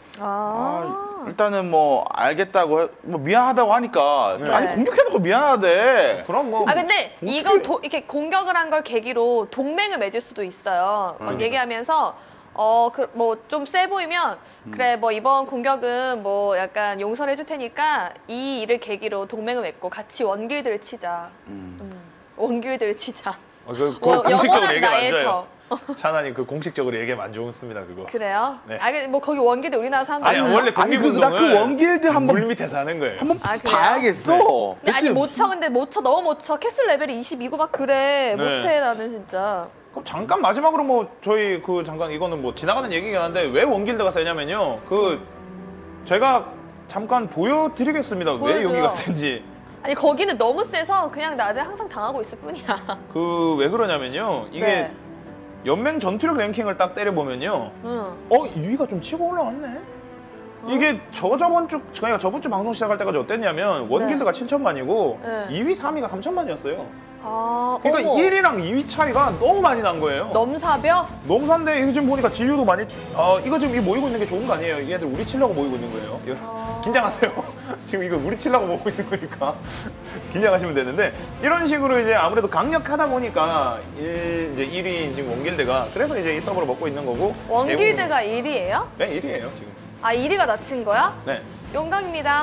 아, 일단은 뭐 알겠다고 해, 뭐 미안하다고 하니까 네. 아니 공격해놓고 미안하대. 그럼 뭐. 아 근데 이건 도, 이렇게 공격을 한 걸 계기로 동맹을 맺을 수도 있어요. 막 그러니까. 얘기하면서 어 그 뭐 좀 세 보이면 그래 뭐 이번 공격은 뭐 약간 용서를 해줄 테니까 이 일을 계기로 동맹을 맺고 같이 원길드를 치자. 음. 원길드를 치자. 어, 그, 그 뭐 공식적으로 영원한 얘기하면 안 나의 좋아요. 적. 차나님 그 공식적으로 얘기하면 안 좋습니다 그거. 그래요? 네. 아, 그 뭐 거기 원길드 우리나라 사람들 아니 있나요? 원래 아니, 그- 독립운동은 나그 원길드 한번- 물 밑에서 하는 거예요. 한번 아, 그래요? 봐야겠어. 근데 아니 그치? 못 쳐 근데 못 쳐 너무 못 쳐 캐슬 레벨이 이십이고 막 그래 네. 못해 나는 진짜. 그럼 잠깐 마지막으로 뭐 저희 그 잠깐 이거는 뭐 지나가는 얘기긴 한데 왜 원길드가 세냐면요. 그 제가 잠깐 보여드리겠습니다. 왜 보여줘요. 여기가 센지. 아니 거기는 너무 세서 그냥 나를 항상 당하고 있을 뿐이야. 그 왜 그러냐면요. 이게 네. 연맹 전투력 랭킹을 딱 때려보면요. 응. 어 이 위가 좀 치고 올라왔네. 이게 저 저번 주 그러니까 저번 주 방송 시작할 때까지 어땠냐면 원길드가 칠천만이고 네. 이 위, 삼 위가 삼천만이었어요. 아, 그러니까 어머. 일 위랑 이 위 차이가 너무 많이 난 거예요. 넘사벽? 넘사인데 이거 지금 보니까 진료도 많이 아 이거 지금 이 모이고 있는 게 좋은 거 아니에요? 얘들 우리 치려고 모이고 있는 거예요. 이거 아. 긴장하세요. 지금 이거 우리 치려고 모이고 있는 거니까 긴장하시면 되는데 이런 식으로 이제 아무래도 강력하다 보니까 일, 이제 일 위 지금 원길드가 그래서 이제 이 서버로 먹고 있는 거고 원길드가 일 위예요? 대부분- 네 일 위예요 지금. 아 일 위가 낮춘 거야? 네 용광입니다.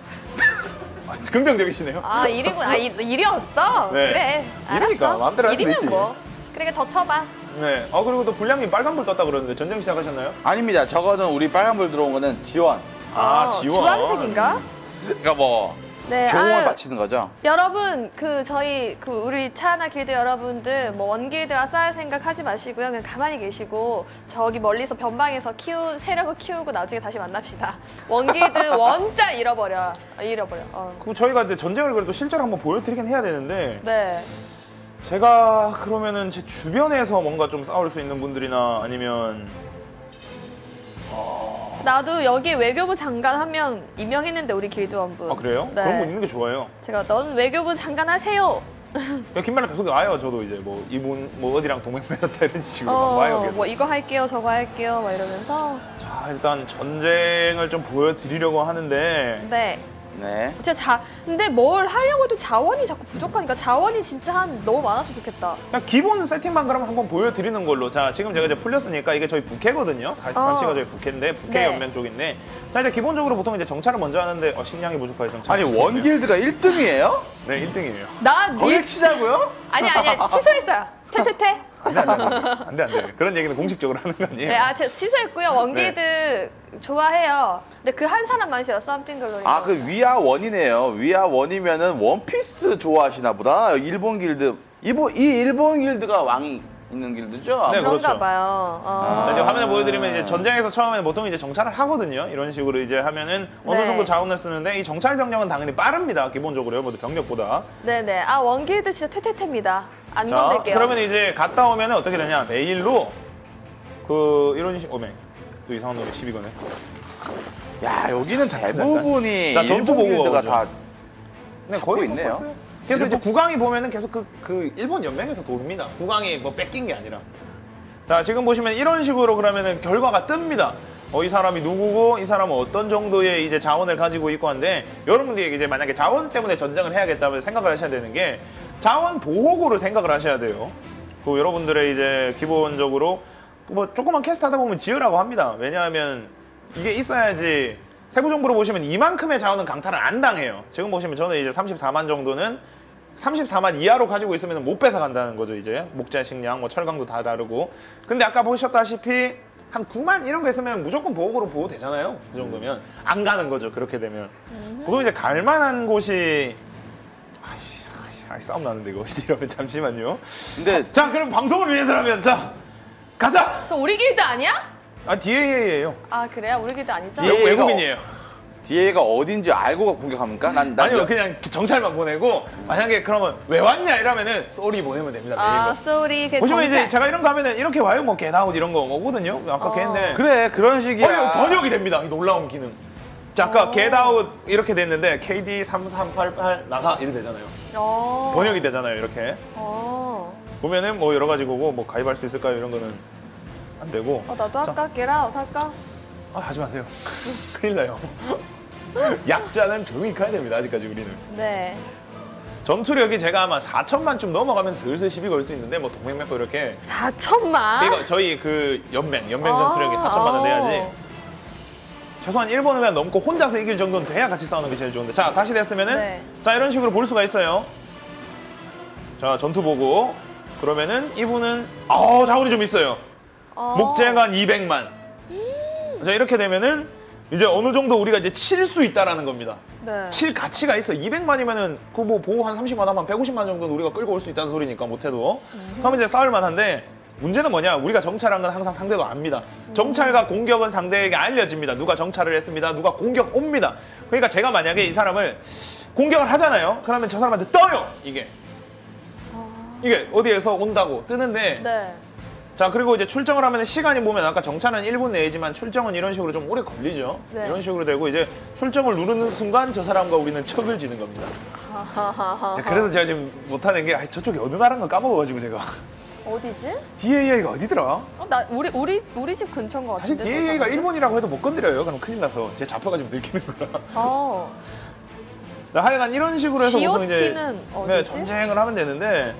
아, 긍정적이시네요. 아 일 위군 아 일 위였어? 네. 그래 알았어. 일이니까 마음대로 할 수도 일 위면 있지. 뭐 그러니까 더 쳐봐. 네. 아 그리고 또 불량님 빨간불 떴다 그러는데 전쟁 시작하셨나요? 아닙니다. 저거는 우리 빨간불 들어온 거는 지원. 아 어, 지원. 주황색인가? 그러니까 뭐 네. 조공을 아유, 바치는 거죠. 여러분 그 저희 그 우리 차나 길드 여러분들 뭐 원길드와 싸울 생각하지 마시고요. 그냥 가만히 계시고 저기 멀리서 변방에서 키우 세력을 키우고 나중에 다시 만납시다. 원길드 원자 잃어버려. 아, 잃어버려. 어. 그럼 저희가 이제 전쟁을 그래도 실제로 한번 보여드리긴 해야 되는데 네. 제가 그러면은 제 주변에서 뭔가 좀 싸울 수 있는 분들이나 아니면 나도 여기 외교부 장관 한 명 임명했는데 우리 길드원분. 아 그래요? 네. 그런 분 있는 게 좋아요. 제가 넌 외교부 장관 하세요. 그냥 긴말로 계속 와요. 저도 이제 뭐 이분 뭐 어디랑 동맹 맺었다 이런 식으로 막 어, 와요 계속. 뭐 이거 할게요, 저거 할게요, 막 이러면서. 자 일단 전쟁을 좀 보여드리려고 하는데 네. 네. 진짜 자, 근데 뭘 하려고 해도 자원이 자꾸 부족하니까 자원이 진짜 한 너무 많았으면 좋겠다. 그냥 기본 세팅만 그럼 한번 보여드리는 걸로. 자 지금 제가 이제 풀렸으니까 이게 저희 부캐거든요. 사십삼 시가 어. 저희 부캐인데 부캐 네. 연맹 쪽인데 자 이제 기본적으로 보통 이제 정찰을 먼저 하는데 어, 식량이 부족해서 정찰. 아니 원길드가 일 등이에요? 네 일 등이에요. 나 거길 닐... 치자고요? 아니 아니야 취소했어요. 퇴퇴퇴. 안돼 안돼 안돼 그런 얘기는 공식적으로 하는 거 아니에요? 네, 아 제가 취소했고요. 원길드 좋아해요. 근데 그 한 사람만 싫어. 썸띵 글로리. 아 그 위아 원이네요. 위아 원이면은 원피스 좋아하시나 보다. 일본 길드. 이번 이 일본 길드가 왕 있는 길드죠? 네, 그런가 그렇죠. 봐요. 어. 자, 이제 화면에 보여드리면 이제 전쟁에서 처음에 보통 이제 정찰을 하거든요. 이런 식으로 이제 하면은 어느 네. 정도 자원을 쓰는데 이 정찰 병력은 당연히 빠릅니다. 기본적으로요, 모두 병력보다. 네네. 아, 원길드 진짜 퇴퇴퇴입니다. 안 자, 건들게요. 그러면 이제 갔다 오면은 어떻게 되냐? 메일로 그 이런 식, 오메 또 이상한 노래 시비 거네. 야, 여기는 대부분이 자, 전투 일본 보고가 길드가 오죠. 다 네, 잡고 거의 있네요. 있네요. 그래서 이제 국왕이 보면은 계속 그, 그 일본 연맹에서 돕니다. 국왕이 뭐 뺏긴 게 아니라. 자, 지금 보시면 이런 식으로 그러면은 결과가 뜹니다. 어, 이 사람이 누구고, 이 사람은 어떤 정도의 이제 자원을 가지고 있고 한데, 여러분들이 이제 만약에 자원 때문에 전쟁을 해야겠다면 생각을 하셔야 되는 게, 자원 보호구를 생각을 하셔야 돼요. 그 여러분들의 이제 기본적으로, 뭐 조그만 퀘스트 하다 보면 지으라고 합니다. 왜냐하면 이게 있어야지, 세부 정보로 보시면 이만큼의 자원은 강탈을 안 당해요. 지금 보시면 저는 이제 삼십사만 정도는 삼십사만 이하로 가지고 있으면 못 뺏어간다는 거죠, 이제. 목재, 식량, 뭐 철강도 다 다르고. 근데 아까 보셨다시피 한 구만 이런 거 있으면 무조건 보호구로 보호되잖아요. 그 정도면. 안 가는 거죠, 그렇게 되면. 보통 이제 갈만한 곳이. 아이씨, 아이씨, 싸움 나는데, 이거. 이러면 잠시만요. 근데 자, 그럼 방송을 위해서라면, 자, 가자! 저 우리 길드 아니야? 아, 디에이에이예요. 아, 그래요? 우리 길드 아니죠? 예. 외국인이에요. 디에이가 어딘지 알고 공격합니까? 난, 난 아니요, 여- 그냥 정찰만 보내고, 만약에 그러면 왜 왔냐 이러면은 쏘리 보내면 됩니다. 아, 메일로. 쏘리. 그 보시면 정찰. 이제 제가 이런 거 하면은 이렇게 와요. 뭐 겟아웃 이런 거 오거든요. 아까 어. 걔인데. 그래, 그런 어, 식이야. 이거 번역이 됩니다. 이 놀라운 기능. 자, 아까 어. 겟아웃 이렇게 됐는데 케이디 삼삼팔팔 나가 이렇게 되잖아요. 어. 번역이 되잖아요. 이렇게. 어. 보면은 뭐 여러 가지 거고 뭐 가입할 수 있을까요? 이런 거는 안 되고. 어, 나도 할까? 겟아웃 할까? 아, 하지 마세요. 큰일 나요. 약자는 조용히 가야 됩니다. 아직까지 우리는. 네. 전투력이 제가 아마 사천만 좀 넘어가면 슬슬 시비 걸 수 있는데 뭐 동맹 맺고 이렇게 사천만? 이거 저희 그 연맹 연맹 아, 전투력이 사천만 원 내야지 어. 최소한 일본을 그냥 넘고 혼자서 이길 정도는 돼야 같이 싸우는 게 제일 좋은데 자 다시 됐으면은 네. 자 이런 식으로 볼 수가 있어요. 자 전투 보고 그러면은 이분은 아 자원이 좀 있어요. 어. 목재가 이백만. 자 이렇게 되면은 이제 어느 정도 우리가 이제 칠 수 있다라는 겁니다. 네. 칠 가치가 있어. 이백만이면은 그 뭐 보호 한 삼십만 하면 백오십만 정도는 우리가 끌고 올 수 있다는 소리니까 못해도. 그러면 이제 싸울 만한데 문제는 뭐냐? 우리가 정찰한 건 항상 상대도 압니다. 정찰과 공격은 상대에게 알려집니다. 누가 정찰을 했습니다. 누가 공격 옵니다. 그러니까 제가 만약에 이 사람을 공격을 하잖아요. 그러면 저 사람한테 떠요. 이게. 이게 어디에서 온다고 뜨는데 네. 자 그리고 이제 출정을 하면 시간이 보면 아까 정찰은 일 분 내지만 출정은 이런 식으로 좀 오래 걸리죠. 네. 이런 식으로 되고 이제 출정을 누르는 순간 저 사람과 우리는 척을 지는 겁니다. 하하하하. 자, 그래서 제가 지금 못하는 게 아, 저쪽이 어느 나라인 거 까먹어가지고 제가 어디지? 디에이에이가 어디더라? 어, 나 우리 우리 우리 집 근처인 것 사실 같은데. 디에이에이가 저 사람은? 일본이라고 해도 못 건드려요. 그럼 큰일 나서 제 잡혀가지고 들키는 거라. 어. 자, 하여간 이런 식으로 해서 보통 이제 지오티는 어디지? 네, 전쟁을 하면 되는데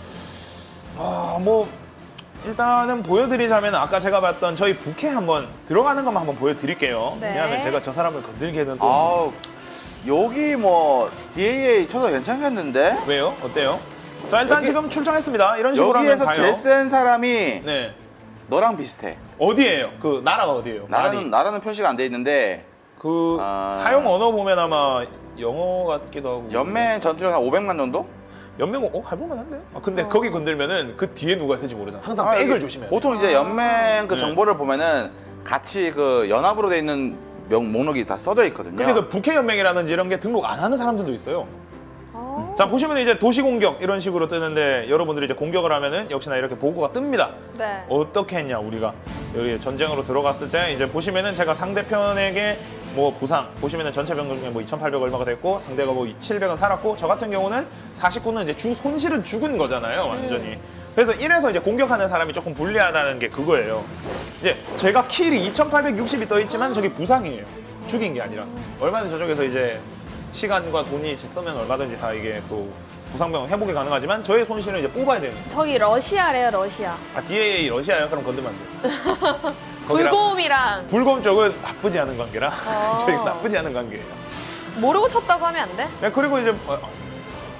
아, 뭐 일단은 보여드리자면 아까 제가 봤던 저희 부캐 한번 들어가는 것만 한번 보여드릴게요. 네. 왜냐하면 제가 저 사람을 건들기에는 또 아우, 여기 뭐 디에이에이 쳐도 괜찮겠는데? 왜요? 어때요? 자 일단 여기- 지금 출정했습니다. 이런 식으로 여기에서 하면 제일 가요. 센 사람이 네. 너랑 비슷해. 어디예요? 그 나라가 어디예요? 나라는 말이. 나라는 표시가 안 돼 있는데 그 아. 사용 언어 보면 아마 영어 같기도 하고. 연맹 전투력 한 오백만 정도? 연맹 어 해볼만 한데? 아 근데 거기 건들면은 그 뒤에 누가 있을지 모르잖아. 항상 아, 백을 여기 조심해야 돼. 보통 이제 연맹 그 네. 정보를 보면은 같이 그 연합으로 돼 있는 명, 목록이 다 써져 있거든요. 근데 그 부캐 연맹이라든지 이런 게 등록 안 하는 사람들도 있어요. 어. 자 보시면 이제 도시 공격 이런 식으로 뜨는데 여러분들이 이제 공격을 하면은 역시나 이렇게 보고가 뜹니다. 네. 어떻게 했냐 우리가 여기 전쟁으로 들어갔을 때 이제 보시면은 제가 상대편에게 뭐 부상 보시면은 전체 병력 중에 뭐 이천팔백 얼마가 됐고 상대가 뭐 칠백은 살았고 저 같은 경우는 사십구는 이제 주 손실은 죽은 거잖아요 완전히. 음. 그래서 이래서 이제 공격하는 사람이 조금 불리하다는 게 그거예요. 이제 제가 킬이 이천팔백육십이 떠 있지만 저기 부상이에요. 죽인 게 아니라 얼마든지 저쪽에서 이제 시간과 돈이 쓰면 얼마든지 다 이게 또 부상병 회복이 가능하지만 저의 손실은 이제 뽑아야 되는 거예요. 저기 러시아래요, 러시아. 아 디에이에이 러시아요? 그럼 건들면 안 돼요. 거기랑 불곰이랑 불곰 쪽은 나쁘지 않은 관계라 어. 저희 나쁘지 않은 관계예요. 모르고 쳤다고 하면 안 돼? 네, 그리고 이제 어,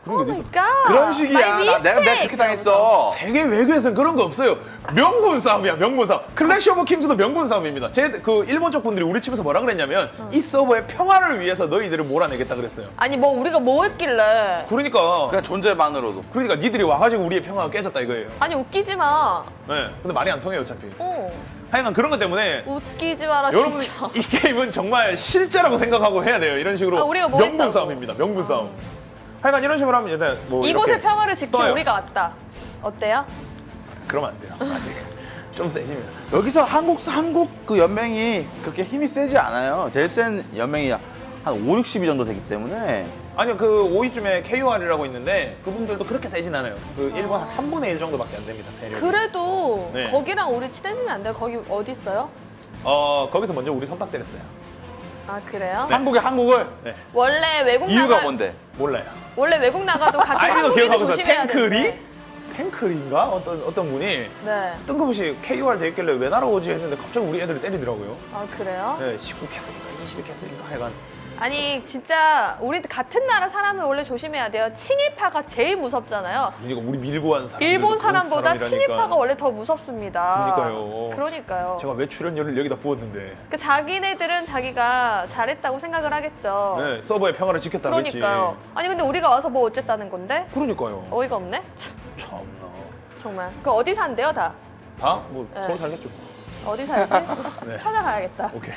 그런 게 어디 있어? 갓. 그런 식이야. My 나, 내가, 내가 그렇게 당했어. 세계 외교에서는 그런 거 없어요. 명분 싸움이야, 명분 싸움. 클래시 오브 킹스도 명분 싸움입니다. 제 그 일본 쪽 분들이 우리 집에서 뭐라 그랬냐면 이 서버의 평화를 위해서 너희들을 몰아내겠다 그랬어요. 아니 뭐 우리가 뭐 했길래? 그러니까 그냥 존재만으로도. 그러니까 니들이 와가지고 우리의 평화가 깨졌다 이거예요. 아니 웃기지 마. 네. 근데 말이 안 통해요 어차피. 어. 하여간 그런 것 때문에 웃기지 마라 여러분 진짜. 이 게임은 정말 실제라고 생각하고 해야 돼요. 이런 식으로 아, 우리가 뭐 명분 했다고. 싸움입니다. 명분 싸움. 하여간 이런 식으로 하면 일단 뭐 이곳의 이렇게 평화를 지키러 떠요. 우리가 왔다. 어때요? 그러면 안 돼요. 아직 좀 세집니다. 여기서 한국, 한국 그 연맹이 그렇게 힘이 세지 않아요. 제일 센 연맹이 한 오, 육십이 정도 되기 때문에. 아니요, 그 오 위쯤에 케이오알이라고 있는데 그분들도 그렇게 세진 않아요. 그 일본 한 삼분의 일 정도밖에 안 됩니다. 세력이. 그래도 네. 거기랑 우리 친해지면 안 돼요? 거기 어디 있어요? 어 거기서 먼저 우리 선박 때렸어요. 아 그래요? 한국이 한국을 네, 원래 외국 이유가 나가 뭔데? 몰라요. 원래 외국 나가도 같은 아이도 한국인을 기억하고 있어. 조심해야 탱크리? 되는데. 탱크리인가? 어떤 어떤 분이 네. 뜬금없이 케이오알 돼 있길래 왜 날아오지 했는데 갑자기 우리 애들을 때리더라고요. 아 그래요? 네, 십구 캐슬인가 이십이 캐슬인가 하여간. 아니 진짜 우리 같은 나라 사람을 원래 조심해야 돼요. 친일파가 제일 무섭잖아요. 그러니까 우리 밀고 한 사람. 일본 사람보다 친일파가 원래 더 무섭습니다. 그러니까요. 그러니까요. 제가 왜 출연료를 여기다 부었는데. 그러니까 자기네들은 자기가 잘했다고 생각을 하겠죠. 네, 서버의 평화를 지켰다 그랬지. 그러니까요. 아니 근데 우리가 와서 뭐 어쨌다는 건데? 그러니까요. 어이가 없네. 참, 참나. 정말. 그 어디 산대요 다? 다? 뭐 네. 서울 살겠죠. 어디 살지? 네. 찾아가야겠다. 오케이.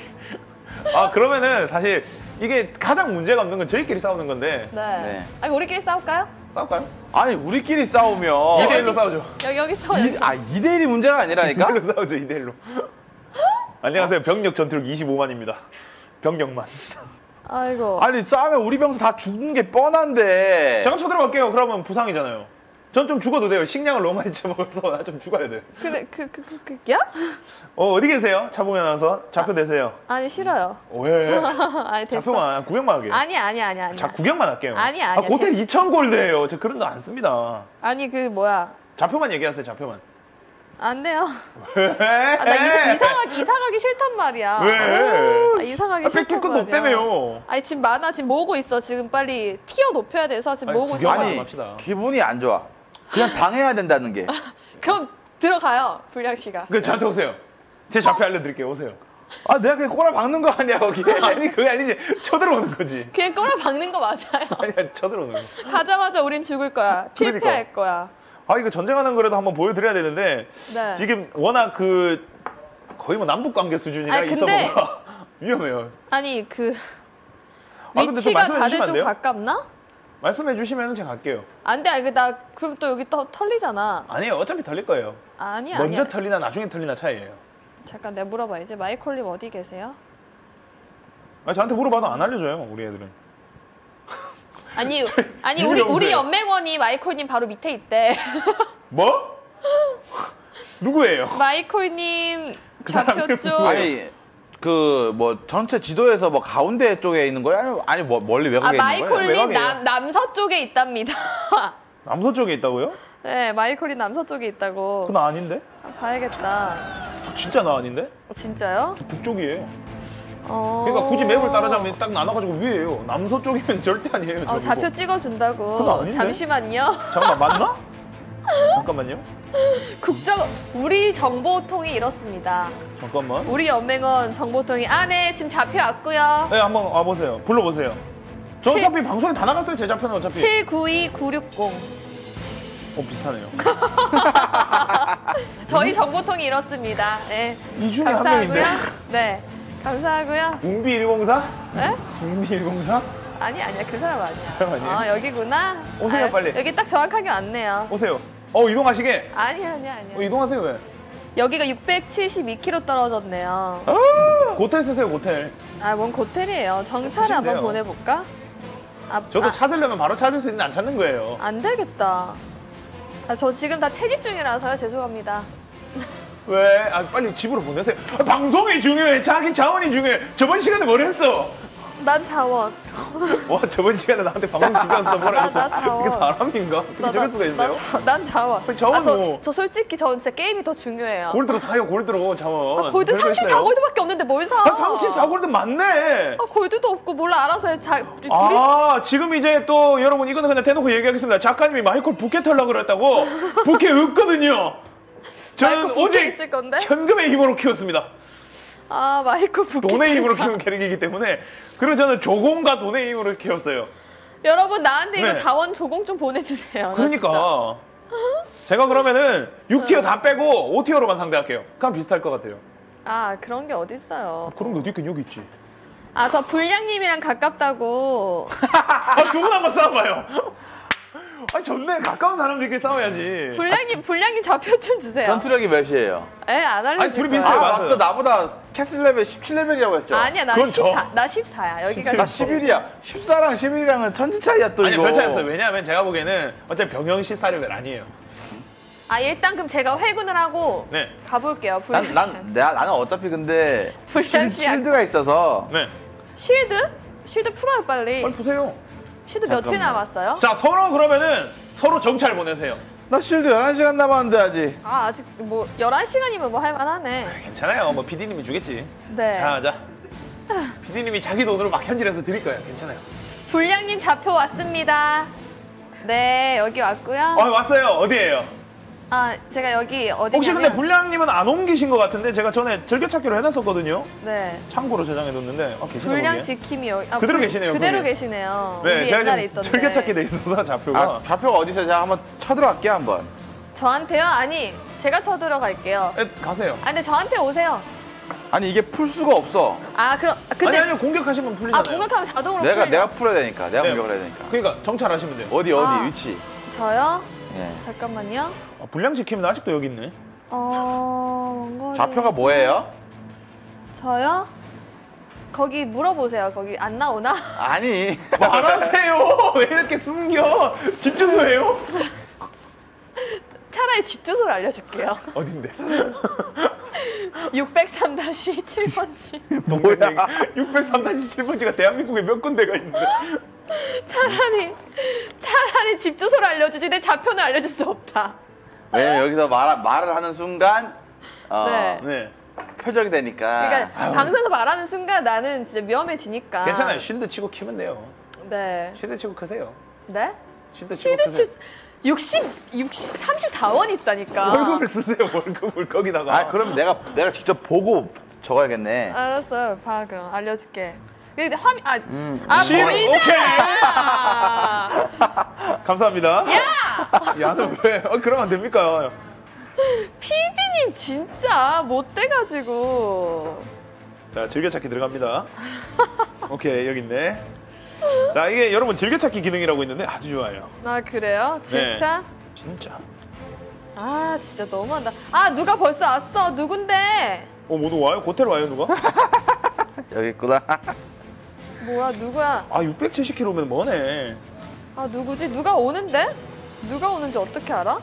아 그러면은 사실 이게 가장 문제가 없는 건 저희끼리 싸우는 건데 네. 네. 아니 우리끼리 싸울까요? 싸울까요? 아니, 우리끼리 싸우면. 이 대 일로 싸우죠. 여기 여기 싸워. 이, 아, 이 대 일이 문제가 아니라니까? 이대일로 싸우죠. 이 대 일로. 안녕하세요. 병력 전투력 이십오만입니다. 병력만. 아이고. 아니, 싸우면 우리 병사 다 죽는 게 뻔한데. 잠깐 쳐들어갈게요. 그러면 부상이잖아요. 전 좀 죽어도 돼요. 식량을 너무 많이 처먹어서 나 좀 죽어야 돼. 그래 그 그 그 그, 야? 어 어디 계세요? 차봉현 아나운서 좌표 되세요. 아니 싫어요. 왜? 아니 됐어. 좌표만 구경만 하게. 아니 아니 아니 아니. 자 구경만 할게요. 아니야, 아, 아니야. 고텔 이천 골드예요. 저 그런 거 안 씁니다. 아니 그 뭐야? 좌표만 얘기하세요. 좌표만. 안 돼요. 왜? 아, 나 이사, 이사 가기 이사 가기 싫단 말이야. 왜? 아, 이사 가기 아, 싫단 뺏길 것도 말이야. 없다며요. 아니 지금 많아 지금 모으고 있어. 지금 빨리 티어 높여야 돼서 지금 아니, 모으고 있어. 구경만 아니, 합시다. 기분이 안 좋아. 그냥 당해야 된다는 게. 그럼 들어가요 불량 씨가. 그 저한테 오세요. 제 좌표 알려드릴게요. 오세요. 아, 내가 그냥 꼬라 박는 거 아니야, 거기에. 아니 그게 아니지. 쳐들어오는 거지. 그냥 꼬라 박는 거 맞아요. 아니야 쳐들어오는 거. 가자마자 우린 죽을 거야. 필패할 그러니까. 거야. 아 이거 전쟁하는 거라도 한번 보여드려야 되는데 네. 지금 워낙 그 거의 뭐 남북 관계 수준이라 아니, 이 근데- 서버가 위험해요. 아니 그 아, 근데 좀 위치가 말씀해 다들 주시면 안 좀 돼요? 가깝나? 말씀해 주시면 제가 갈게요. 안 돼. 아니 나 그럼 또 여기 또 털리잖아. 아니에요. 어차피 털릴 거예요. 아니야 먼저 아니야. 털리나 나중에 털리나 차이예요. 잠깐 내가 물어봐야지. 마이콜님 어디 계세요? 아, 저한테 물어봐도 안 알려줘요. 우리 애들은. 아니 아니 이리 우리 오세요. 우리 연맹원이 마이콜님 바로 밑에 있대. 뭐? 누구예요? 마이콜님 그 좌표 사람이 쪽. 누구예요? 아니, 그, 뭐, 전체 지도에서 뭐 가운데 쪽에 있는 거야? 아니, 아니 뭐, 멀리 아 외곽에 있는 거야? 마이콜님 외곽이에요. 남 남서쪽에 있답니다. 남서쪽에 있다고요? 네 마이콜님 남서쪽에 있다고. 그나 아닌데? 아, 봐야겠다. 아, 진짜 나 아닌데? 어, 진짜요? 저 북쪽이에요. 어. 그러니까 굳이 맵을 따라잡으면 딱 나눠가지고 위에요. 남서쪽이면 절대 아니에요. 어, 저기고. 좌표 그건 찍어준다고. 아닌데? 잠시만요. 잠깐만 맞나? 잠깐만요. 국정 우리 정보통이 이렇습니다. 잠깐만. 우리 연맹원 정보통이 아네 지금 좌표 왔고요. 네 한번 와보세요. 불러보세요. 저 칠- 어차피 방송에 다 나갔어요. 제 좌표는 어차피. 칠구이 구육공. 어 비슷하네요. 저희 정보통이 이렇습니다. 네. 이 중에 한 감사하고요. 명인데. 네. 감사하고요. 웅비 일공사? 네? 웅비 일공사? 아니 아니야 그 사람 아니야. 사람 아니에요? 아 여기구나. 오세요, 아, 빨리. 여기 딱 정확하게 왔네요. 오세요. 어 이동하시게. 아니야 아니야 아니야. 어, 이동하세요 왜? 여기가 육백칠십이 킬로미터 떨어졌네요. 고텔 쓰세요 고텔. 아 뭔 고텔이에요. 정찰을 쓰시면 한번 돼요. 보내볼까? 아, 저도 아, 찾으려면 바로 찾을 수 있는데 안 찾는 거예요. 안 되겠다. 아, 저 지금 다 채집 중이라서요. 죄송합니다. 왜? 아 빨리 집으로 보내세요. 아, 방송이 중요해. 자기 자원이 중요해. 저번 시간에 뭘 했어? 난 자원. 와 저번 시간에 나한테 방송 시켰어 뭐라 나- 나 자원. 이게 사람인가? 어떻게 저럴 수가 있어요? 나, 자, 난 자원. 자원 아, 저, 뭐. 저 솔직히 저는 진짜 게임이 더 중요해요. 골드로 사요 골드로 자원. 아, 골드 별거 있어요? 삼십사 골드밖에 없는데 뭘 사? 아 삼십사 골드 맞네. 아, 골드도 없고 몰라 알아서 해. 자, 우리 둘이 아 지금 이제 또 여러분 이거는 그냥 대놓고 얘기하겠습니다. 작가님이 마이콜 부캐 털라 그랬다고. 부캐 없거든요. 저는 마이콜 부캐 오직 있을 건데? 현금의 힘으로 키웠습니다. 아 마이콜 부캐. 돈의 힘으로 키운 캐릭이기 때문에 그리고 저는 조공과 돈의 힘으로 키웠어요. 여러분 나한테 이거 네. 자원 조공 좀 보내주세요. 나 진짜. 그러니까 제가 그러면은 육 티어 다 빼고 오 티어로만 상대할게요. 그럼 비슷할 것 같아요. 아 그런 게 어딨어요. 그런 게 어디 있긴 여기 있지. 아 저 불량님이랑 가깝다고. 아, 두 분 한번 싸워봐요. 아니 좋네. 가까운 사람들끼리 싸워야지. 불량님 불량님 좌표 좀 주세요. 전투력이 몇이에요? 에안 알려줄 아니, 둘이 거야. 비슷해요. 아, 맞아요. 맞다. 나보다 캐슬 레벨 십칠 레벨이라고 했죠? 아니야 나 그건 저. 십사 나 십사야 여기가 나 십일이야. 십사랑 십일이랑은 천지 차이야 또 아니 이거. 별 차이 없어요. 왜냐하면 제가 보기에는 어차피 병영 십사 레벨 아니에요. 아 일단 그럼 제가 회군을 하고 네. 가볼게요. 난, 불량 난, 내가, 나는 어차피 근데 불량 실, 씨야. 실드가 있어서 네. 쉴드? 쉴드 풀어요 빨리. 빨리 보세요. 쉴드 며칠 잠깐만. 남았어요? 자 서로 그러면은 서로 정찰 보내세요. 나 실드 열한 시간 남았는데 아직. 아 아직 뭐 열한 시간이면 뭐 할만하네. 괜찮아요. 뭐 피디님이 주겠지. 네. 자 자. 피디님이 자기 돈으로 막 현질해서 드릴 거예요. 괜찮아요. 불량님 좌표 왔습니다. 네 여기 왔고요. 어 왔어요. 어디예요? 아 제가 여기 어디냐면 혹시 근데 불량님은 안 옮기신 것 같은데 제가 전에 즐겨찾기로 해놨었거든요. 네 참고로 저장해뒀는데 아, 계시네 불량 거기에. 지킴이 여기 아, 그대로 불- 계시네요, 그대로 거기. 계시네요. 네 우리 제가 옛날에 지금 있던데. 즐겨찾기 돼 있어서 좌표가. 아, 좌표가 어디서 제가 한번 쳐들어갈게요 한번. 저한테요? 아니 제가 쳐들어갈게요. 에, 가세요. 아 근데 저한테 오세요. 아니 이게 풀 수가 없어. 아 그럼 아, 근데 아니 아니 공격하시면 아 풀리잖아요. 공격하면 자동으로 내가 풀려. 내가 풀어야 되니까. 내가 네. 공격을 해야 되니까. 그러니까 정찰하시면 돼요. 어디 어디 아. 위치. 저요? 예. 잠깐만요. 아, 불량 지키면 아직도 여기 있네. 어 원거리. 좌표가 뭐예요? 저요? 거기 물어보세요. 거기 안 나오나? 아니. 말하세요. 왜 이렇게 숨겨? 집 주소예요? 차라리 집 주소를 알려줄게요. 어딘데? 육백삼 칠 번지. 뭐야? 육백삼 칠 번지가 대한민국에 몇 군데가 있는데? 차라리 차라리 집 주소를 알려주지 내 좌표는 알려줄 수 없다. 왜냐면 여기서 말 말을 하는 순간 어, 네. 네. 표적이 되니까. 그러니까 방송에서 말하는 순간 나는 진짜 위험해지니까. 괜찮아요. 쉴드 치고 키면 돼요. 네. 쉴드 치고 크세요. 네? 쉴드 치고 쉴드 크세요. 치 육십, 육십, 삼십사 원 있다니까. 월급을 쓰세요. 월급을 거기다가. 아 그러면 내가 내가 직접 보고 적어야겠네. 알았어요. 봐 그럼 알려줄게. 근데 화면 아, 음. 아 실- 보이잖아. 감사합니다. 야! 야, 너 왜? 어, 그러면 안 됩니까? 피디님 진짜 못 돼가지고. 자, 즐겨찾기 들어갑니다. 오케이, 여기 있네. 자, 이게 여러분 즐겨찾기 기능이라고 있는데 아주 좋아요. 아 그래요? 진짜? 진짜. 아 진짜 너무한다. 아 누가 벌써 왔어? 누군데? 어, 모두 와요? 고텔 와요, 누가? 여기 있구나. 뭐야 누구야? 아, 육백칠십 킬로미터면 뭐네. 아 누구지? 누가 오는데? 누가 오는지 어떻게 알아?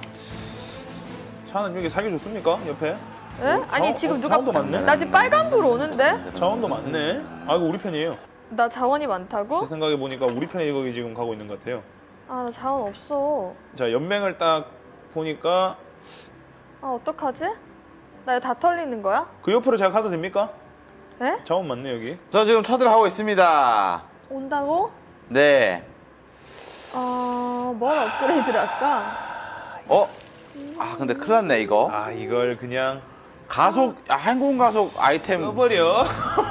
차는 여기 사기 좋습니까? 옆에? 에? 어, 아니 자- 지금 어, 누가 자원도 많네? 나 지금 빨간불 오는데? 자원도 많네. 아, 이거 우리 편이에요. 나 자원이 많다고? 제 생각에 보니까 우리 편이 거기 지금 가고 있는 것 같아요. 아 나 자원 없어. 자, 연맹을 딱 보니까 아 어떡하지? 나 이거 다 털리는 거야? 그 옆으로 제가 가도 됩니까? 에? 자원 많네, 여기. 저 지금 쳐들어가고 있습니다. 온다고? 네. 어... 뭘 업그레이드를 할까? 어? 아 근데 큰일 났네 이거. 아, 이걸 그냥 가속 아, 항공 가속 아이템 써버려.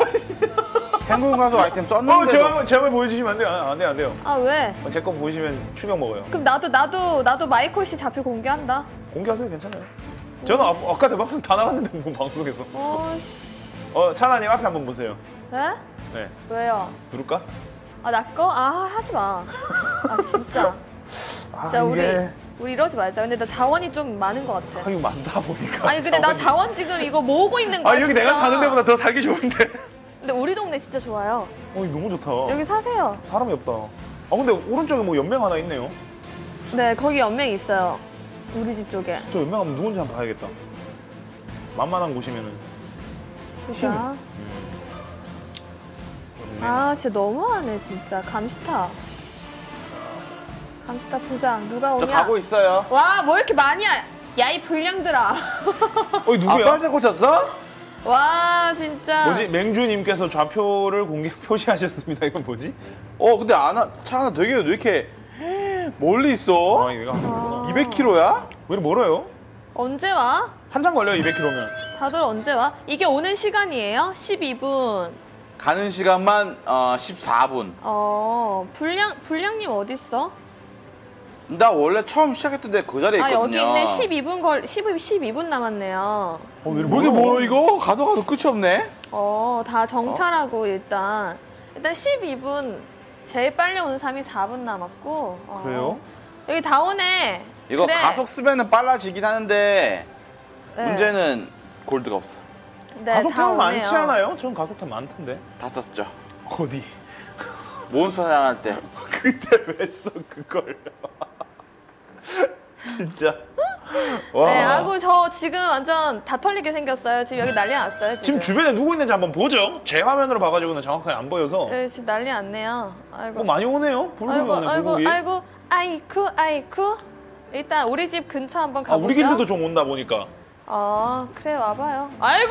항공 가속 아이템 어, 썼는데도 제발, 제발 보여주시면 안 돼요. 아, 안 돼요, 안 돼요. 아 왜? 제 거 보시면 충격 먹어요. 그럼 나도 나도 나도 마이콜 씨 좌표 공개한다. 공개하세요, 괜찮아요. 저는 아, 아까 대방송 다 나갔는데 뭐 방송에서. 어씨. 어, 차나님 앞에 한번 보세요. 에? 네, 왜요? 누를까? 아 나 거? 아 하지 마. 아 진짜. 아, 진짜 우리 이게- 우리 이러지 말자. 근데 나 자원이 좀 많은 것 같아. 아, 이거 많다 보니까. 아니 근데 나 자원이- 자원 지금 이거 모으고 있는 거야. 아, 여기 진짜. 내가 사는 데보다 더 살기 좋은데. 근데 우리 동네 진짜 좋아요. 어, 이거 너무 좋다. 여기 사세요. 사람이 없다. 아, 근데 오른쪽에 뭐 연맹 하나 있네요. 네 거기 연맹 있어요. 우리 집 쪽에. 저 연맹 하면 누군지 한번 봐야겠다. 만만한 곳이면은. 보자. 연맹. 좋네. 아 진짜 너무하네 진짜. 감시타. 감시타 부장 누가 저 오냐? 가고 있어요. 와 뭐 이렇게 많이 야 이 불량들아. 어이 아, 누구야? 빨대 꽂혔어? 와 진짜. 뭐지? 맹주님께서 좌표를 공개 표시하셨습니다. 이건 뭐지? 어, 근데 안, 차 하나 되게 왜 이렇게 멀리 있어? 아 이거 하는구나. 이백 킬로미터야? 왜 이렇게 멀어요? 언제 와? 한참 걸려요 이백 킬로미터면. 다들 언제 와? 이게 오는 시간이에요? 십이 분. 가는 시간만 어, 십사 분. 어 불량 불량님 어디 있어? 나 원래 처음 시작했을 때 그 자리에 아 있거든요. 여기 있네. 십이 분 걸 십이 십이 분 남았네요. 어, 왜 뭐 이게 멀어 이거? 가도 가도 끝이 없네. 어 다 정찰하고 일단 일단 십이 분 제일 빨리 오는 사람이 사 분 남았고. 어. 그래요? 여기 다 오네. 이거 그래. 가속 쓰면은 빨라지긴 하는데 네. 문제는 골드가 없어. 네, 가속탄 다 많지 오네요. 않아요? 전 가속탄 많던데. 다 썼죠. 어디? 몬스터 사냥할 때. 그때 왜 써 그걸? 진짜. 와. 네, 아고 저 지금 완전 다 털리게 생겼어요. 지금 여기 난리 났어요. 지금, 지금 주변에 누구 있는지 한번 보죠. 제 화면으로 봐가지고는 정확하게 안 보여서. 네, 지금 난리 났네요. 아이고. 뭐 많이 오네요. 불고기 아이고, 오네, 아이고, 불고기. 아이고, 아이쿠, 아이쿠. 일단 우리 집 근처 한번 아, 가보죠. 우리 길드도 좀 온다 보니까. 어, 그래 와봐요. 아이고,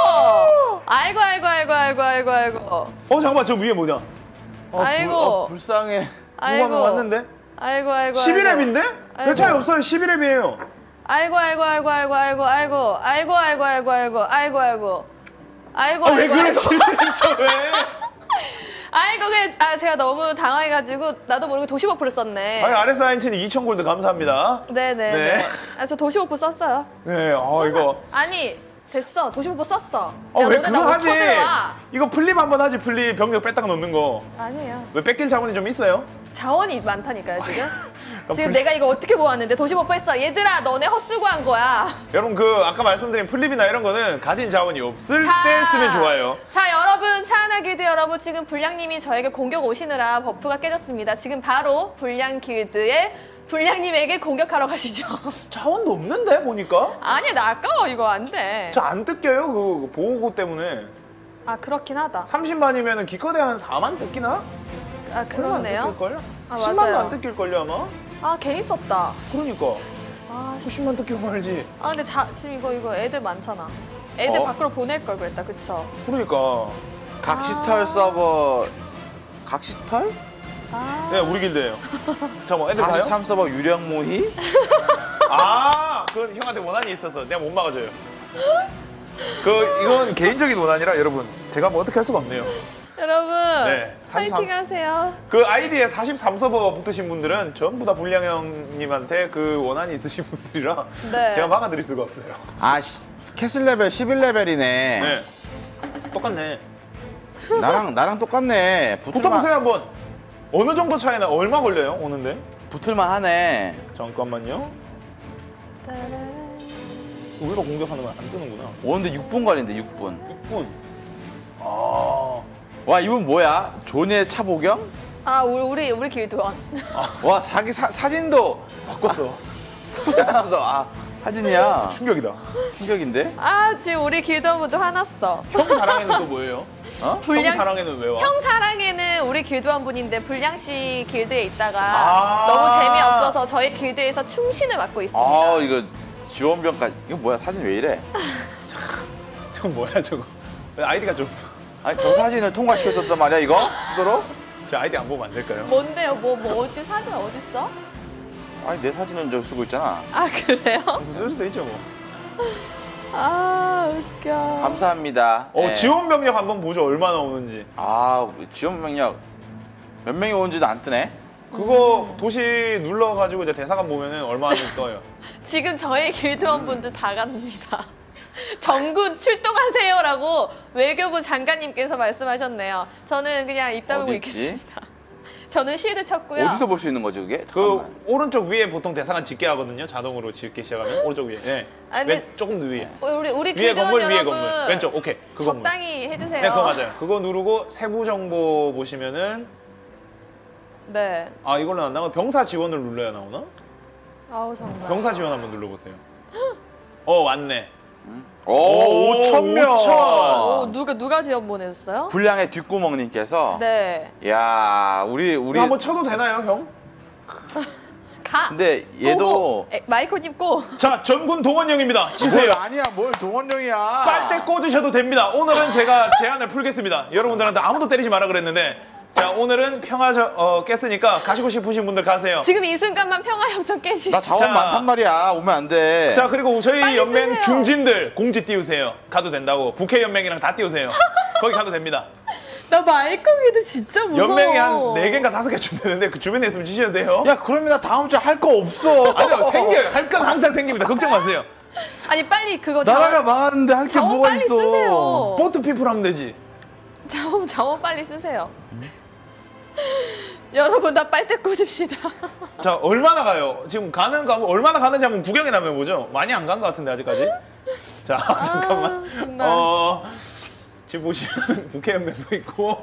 아이고, 아이고, 아이고, 아이고, 아이고, 아이고. 어, 잠깐만, 저 위에 뭐냐? 어, 아이고, 어, 불쌍해. 누가 한명 아이고, 왔는데? 아이고, 아이고. 십일 아이고. 렙인데? 아이고. 별 차이 없어요. 십일 렙이에요. 아이고, 아이고, 아이고, 아이고, 아이고, 아이고, 아이고, 아이고, 아이고, 아이고, 아이고, 아이고. 아이고, 아, 왜 아이고, 그래, 아이고. 십일 렙 쳐, 왜? 아이고, 그래. 아, 제가 너무 당황해가지고 나도 모르게 도시버프를 썼네. 아니, 아레스아인치님 이천 골드 감사합니다. 네네. 네. 네. 아, 저 도시버프 썼어요. 네, 아, 이거. 아니, 됐어. 도시버프 썼어. 아, 야, 왜 너네 그거 나 하지? 오 초 들어와. 이거 플립 한번 하지, 플립. 병력 뺐다가 넣는 거. 아니에요. 왜 뺏길 자원이 좀 있어요? 자원이 많다니까요, 지금. 아, 지금 플립- 내가 이거 어떻게 모았는데 도시버프 했어. 얘들아, 너네 헛수고 한 거야. 여러분, 그, 아까 말씀드린 플립이나 이런 거는 가진 자원이 없을 자. 때 쓰면 좋아요. 자, 여러분, 차하나 길드 여러분, 지금 불량님이 저에게 공격 오시느라 버프가 깨졌습니다. 지금 바로 불량 길드의 불량님에게 공격하러 가시죠. 자원도 없는데, 보니까? 아니, 나 아까워. 이거 안 돼. 저 안 뜯겨요, 그 보호구 때문에. 아, 그렇긴 하다. 삼십만이면 기껏해 한 사만 뜯기나? 아, 그렇네요. 안 뜯길걸요? 아, 십만도 맞아요. 안 뜯길걸요, 아마? 아, 괜히 썼다. 그러니까. 아, 씨. 십만 뜯기고 말지. 아, 근데 자, 지금 이거, 이거 애들 많잖아. 애들 어? 밖으로 보낼 걸 그랬다, 그쵸? 그러니까. 각시털 아. 서버. 각시털? 아. 네, 우리 길드예요. 잠깐만, 애들 봐요? 사십삼 서버 유령 모의? 아, 그건 형한테 원한이 있어서 내가 못 막아줘요. 그, 이건 개인적인 원한이라 여러분, 제가 뭐 어떻게 할 수가 없네요. 여러분, 네, 사십삼. 파이팅 하세요. 그 아이디에 사십삼 서버 붙으신 분들은 전부 다 불량 형님한테 그 원한이 있으신 분들이라 네. 제가 막아드릴 수가 없어요. 아, 씨, 캐슬 레벨 십일 레벨이네. 네. 똑같네. 나랑, 나랑 똑같네. 붙어보세요, 붙을만, 한번. 어느 정도 차이나, 얼마 걸려요, 오는데? 붙을만 하네. 잠깐만요. 우리가 공격하는 건 안 뜨는구나. 오는데 육 분 걸린대, 육 분. 육 분. 아. 와, 이분 뭐야? 존의 차보경? 아, 우리, 우리, 우리 길드원. 와, 사기, 사, 사진도 바꿨어. 하면서, 아, 사진이야. 충격이다. 충격인데? 아, 지금 우리 길드원분들 화났어. 형 사랑에는 또 뭐예요? 어? 불량- 형 사랑에는 왜 와? 형 사랑에는 우리 길드원 분인데 불량시 길드에 있다가 아. 너무 재미없어서 저희 길드에서 충신을 맡고 있습니다. 아, 이거 지원병까지. 이거 뭐야, 사진 왜 이래? 저거 뭐야, 저거. 아이디가 좀. 아니, 저 사진을 통과시켰었단 말이야, 이거? 수도로? 제 아이디 안 보면 안 될까요? 뭔데요? 뭐, 뭐, 어디 사진 어딨어? 아니, 내 사진은 저기 쓰고 있잖아. 아, 그래요? 쓸 수도 있죠, 뭐. 아, 웃겨. 감사합니다. 어, 네. 지원 병력 한번 보죠, 얼마나 오는지. 아, 지원병력 몇 명이 오는지도 안 뜨네? 그거 도시 눌러가지고 이제 대사관 보면은 얼마나 좀 떠요. 지금 저희 길드원 분들 다 갑니다. 정군 출동하세요라고 외교부 장관님께서 말씀하셨네요. 저는 그냥 입 다물고 어디 있지? 있겠습니다. 저는 실드 쳤고요. 어디서 볼 수 있는 거지, 그게? 그 잠깐만. 오른쪽 위에 보통 대사관 짓게 하거든요. 자동으로 짓기 시작하면 오른쪽 위에. 네. 아니, 근데- 왼, 조금 더 위에. 어, 우리 우리 위에 길드원 건물, 위에 여러분 건물. 왼쪽, 오케이. 그 건물. 적당히 해주세요. 네, 그거 맞아요. 그거 누르고 세부 정보 보시면은 네. 아 이걸로 안 나오고 병사 지원을 눌러야 나오나? 아우 정말. 병사 지원 한번 눌러보세요. 어 왔네. 오, 오천 명. 오, 누가 누가 지원 보내줬어요? 불량의 뒷구멍님께서. 네. 야, 우리 우리. 한번 쳐도 되나요, 형? 가. 근데 얘도. 고, 고. 에, 마이코님 고. 자, 전군 동원령입니다. 치세요. 뭘 아니야, 뭘 동원령이야. 빨대 꽂으셔도 됩니다. 오늘은 제가 제안을 풀겠습니다. 여러분들한테 아무도 때리지 마라 그랬는데, 자, 오늘은 평화 저, 어, 깼으니까 가시고 싶으신 분들 가세요. 지금 이 순간만 평화협정 깨지. 나 자원 자. 많단 말이야. 오면 안 돼. 자, 그리고 저희 빨리 연맹 쓰세요. 중진들 공지 띄우세요. 가도 된다고. 북해 연맹이랑 다 띄우세요. 거기 가도 됩니다. 나 마이코미도 진짜 무서워. 연맹이 한 네 개인가 다섯 개 준다는데 그 주변에 있으면 치셔도 돼요. 야, 그러면 나 다음 주에 할 거 없어. 아니요, 생겨요. 할 건 항상 생깁니다. 걱정 마세요. 아니 빨리 그거 나라가 자원, 망하는데 할 게 자원 뭐가 빨리 있어. 쓰세요. 보트 피플 하면 되지. 자원 자원 빨리 쓰세요. 여러분 나 빨대 꽂읍시다. 자, 얼마나 가요? 지금 가는 거 한번 얼마나 가는지 한번 구경이나 한번 보죠. 많이 안 간 것 같은데 아직까지. 자, 잠깐만. 아, 정말. 어, 지금 보시면 북해 연맹도 있고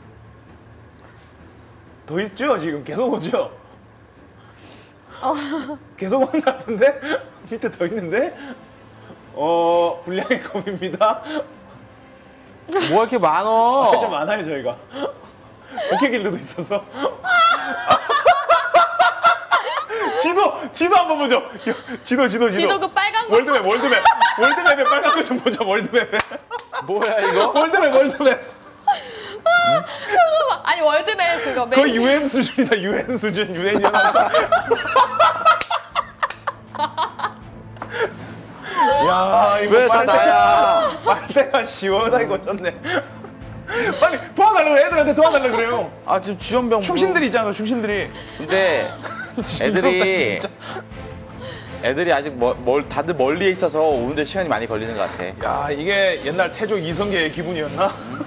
더 있죠? 지금 계속 오죠? 어. 계속 오는 것 같은데? 밑에 더 있는데? 어, 불량의 검입니다. 뭐가 이렇게 많어? 좀 많아요, 저희가. 북해 길드도 있어서. 지도! 지도 한번 보죠. 야, 지도, 지도, 지도. 지도 그 빨간 거. 월드맵, 월드맵. 월드맵에 빨간 거 좀 보자, 월드맵에. 뭐야, 이거? 월드맵, 월드맵. 잠깐만. 아니 월드맵 그거 맨. 거의 유엔 수준이다, 유엔 수준, 유엔 연합. 야, 이거 왜 다 나야? 빨대가 시원하게 꽂혔네. 빨리 도와달라고 애들한테 도와달라고 그래요. 아, 지금 지원병. 충신들이 있잖아, 충신들이. 근데 애들이 진짜. 애들이 아직 멀, 멀 다들 멀리에 있어서 오는데 시간이 많이 걸리는 것 같아. 야, 이게 옛날 태조 이성계의 기분이었나?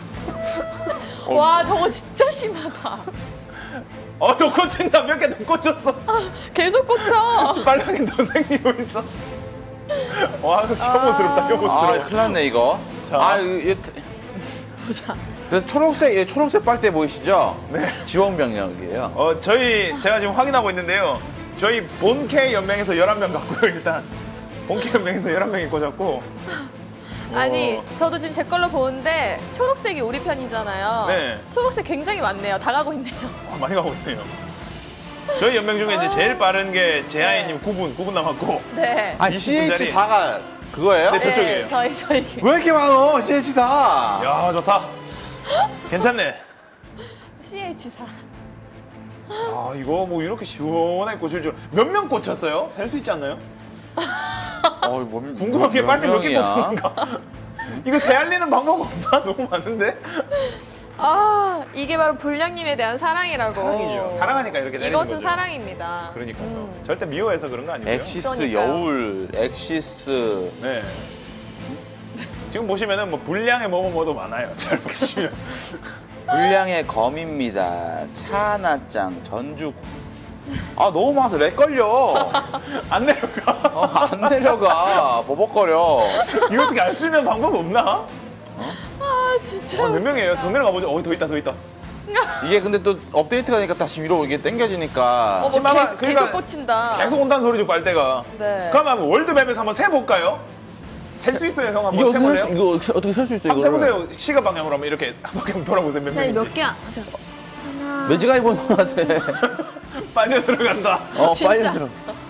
와 저거 진짜 심하다. 어, 너 꽂힌다. 몇 개 더 꽂혔어. 계속 꽂혀. 빨갛게 더 생기고 있어. 와, 혐오스럽다, 아, 혐오스러워. 큰일 났네 이거. 자. 아, 이거 얘- 보자. 그래서 초록색 얘 초록색 빨대 보이시죠? 네. 지원병력이에요. 어, 저희 제가 지금 확인하고 있는데요. 저희 본캐 연맹에서 열한 명 갔고요, 일단. 본캐 연맹에서 열한 명이 꽂았고. 아니 어. 저도 지금 제 걸로 보는데 초록색이 우리 편이잖아요. 네. 초록색 굉장히 많네요. 다 가고 있네요. 와, 많이 가고 있네요. 저희 연맹 중에 이제 제일 빠른 게 제아이님 구 분, 구 분 남았고. 네. 아, 이십 분짜리. 씨에이치 사가 그거예요? 네, 저쪽이에요. 저희 저희. 왜 이렇게 많어? 씨에이치 사. 야, 좋다. 괜찮네. 씨에이치 사. 아, 이거 뭐 이렇게 시원하게 꽂을 줄. 몇 명 꽂혔어요? 셀 수 있지 않나요? 어, 뭐, 궁금한 게 빨대 몇 개 명이야? 꽂혔는가? 이거 되알리는 방법 없나? 너무 많은데? 아 이게 바로 불량님에 대한 사랑이라고. 사랑이죠. 사랑하니까 이렇게 내리는 이것은 거죠. 사랑입니다. 그러니까요. 음. 절대 미워해서 그런 거 아니고요. 엑시스 그러니까요. 여울, 엑시스. 네. 지금 보시면은 뭐 불량의 뭐뭐 뭐도 많아요. 잘 보시면. 불량의 검입니다. 차나짱, 전주. 아, 너무 많아서 렉 걸려. 안 내려가. 어, 안 내려가. 버벅거려. 이거 어떻게 알 수 있는 방법 없나? 아 진짜. 와, 몇 명이에요? 더 내려가 보죠. 어, 더 있다, 더 있다. 이게 근데 또 업데이트가 되니까 다시 위로 이게 당겨지니까. 어머 지금 아마 계속, 그러니까 계속 꽂힌다. 계속 온다는 소리죠, 빨대가. 네. 그럼 한번 월드맵에서 한번 세볼까요? 셀 수 있어요, 형. 이거 한번 세볼래요? 이거 어떻게 셀 수 있어 한번 이거? 세보세요. 시각 방향으로 한번 이렇게 한 바퀴 한번 돌아보세요. 몇 명인지. 몇 개야? 자, 하나. 매지가 입은 것 같아. 빨려 들어간다. 어, 진짜? 빨리 들어.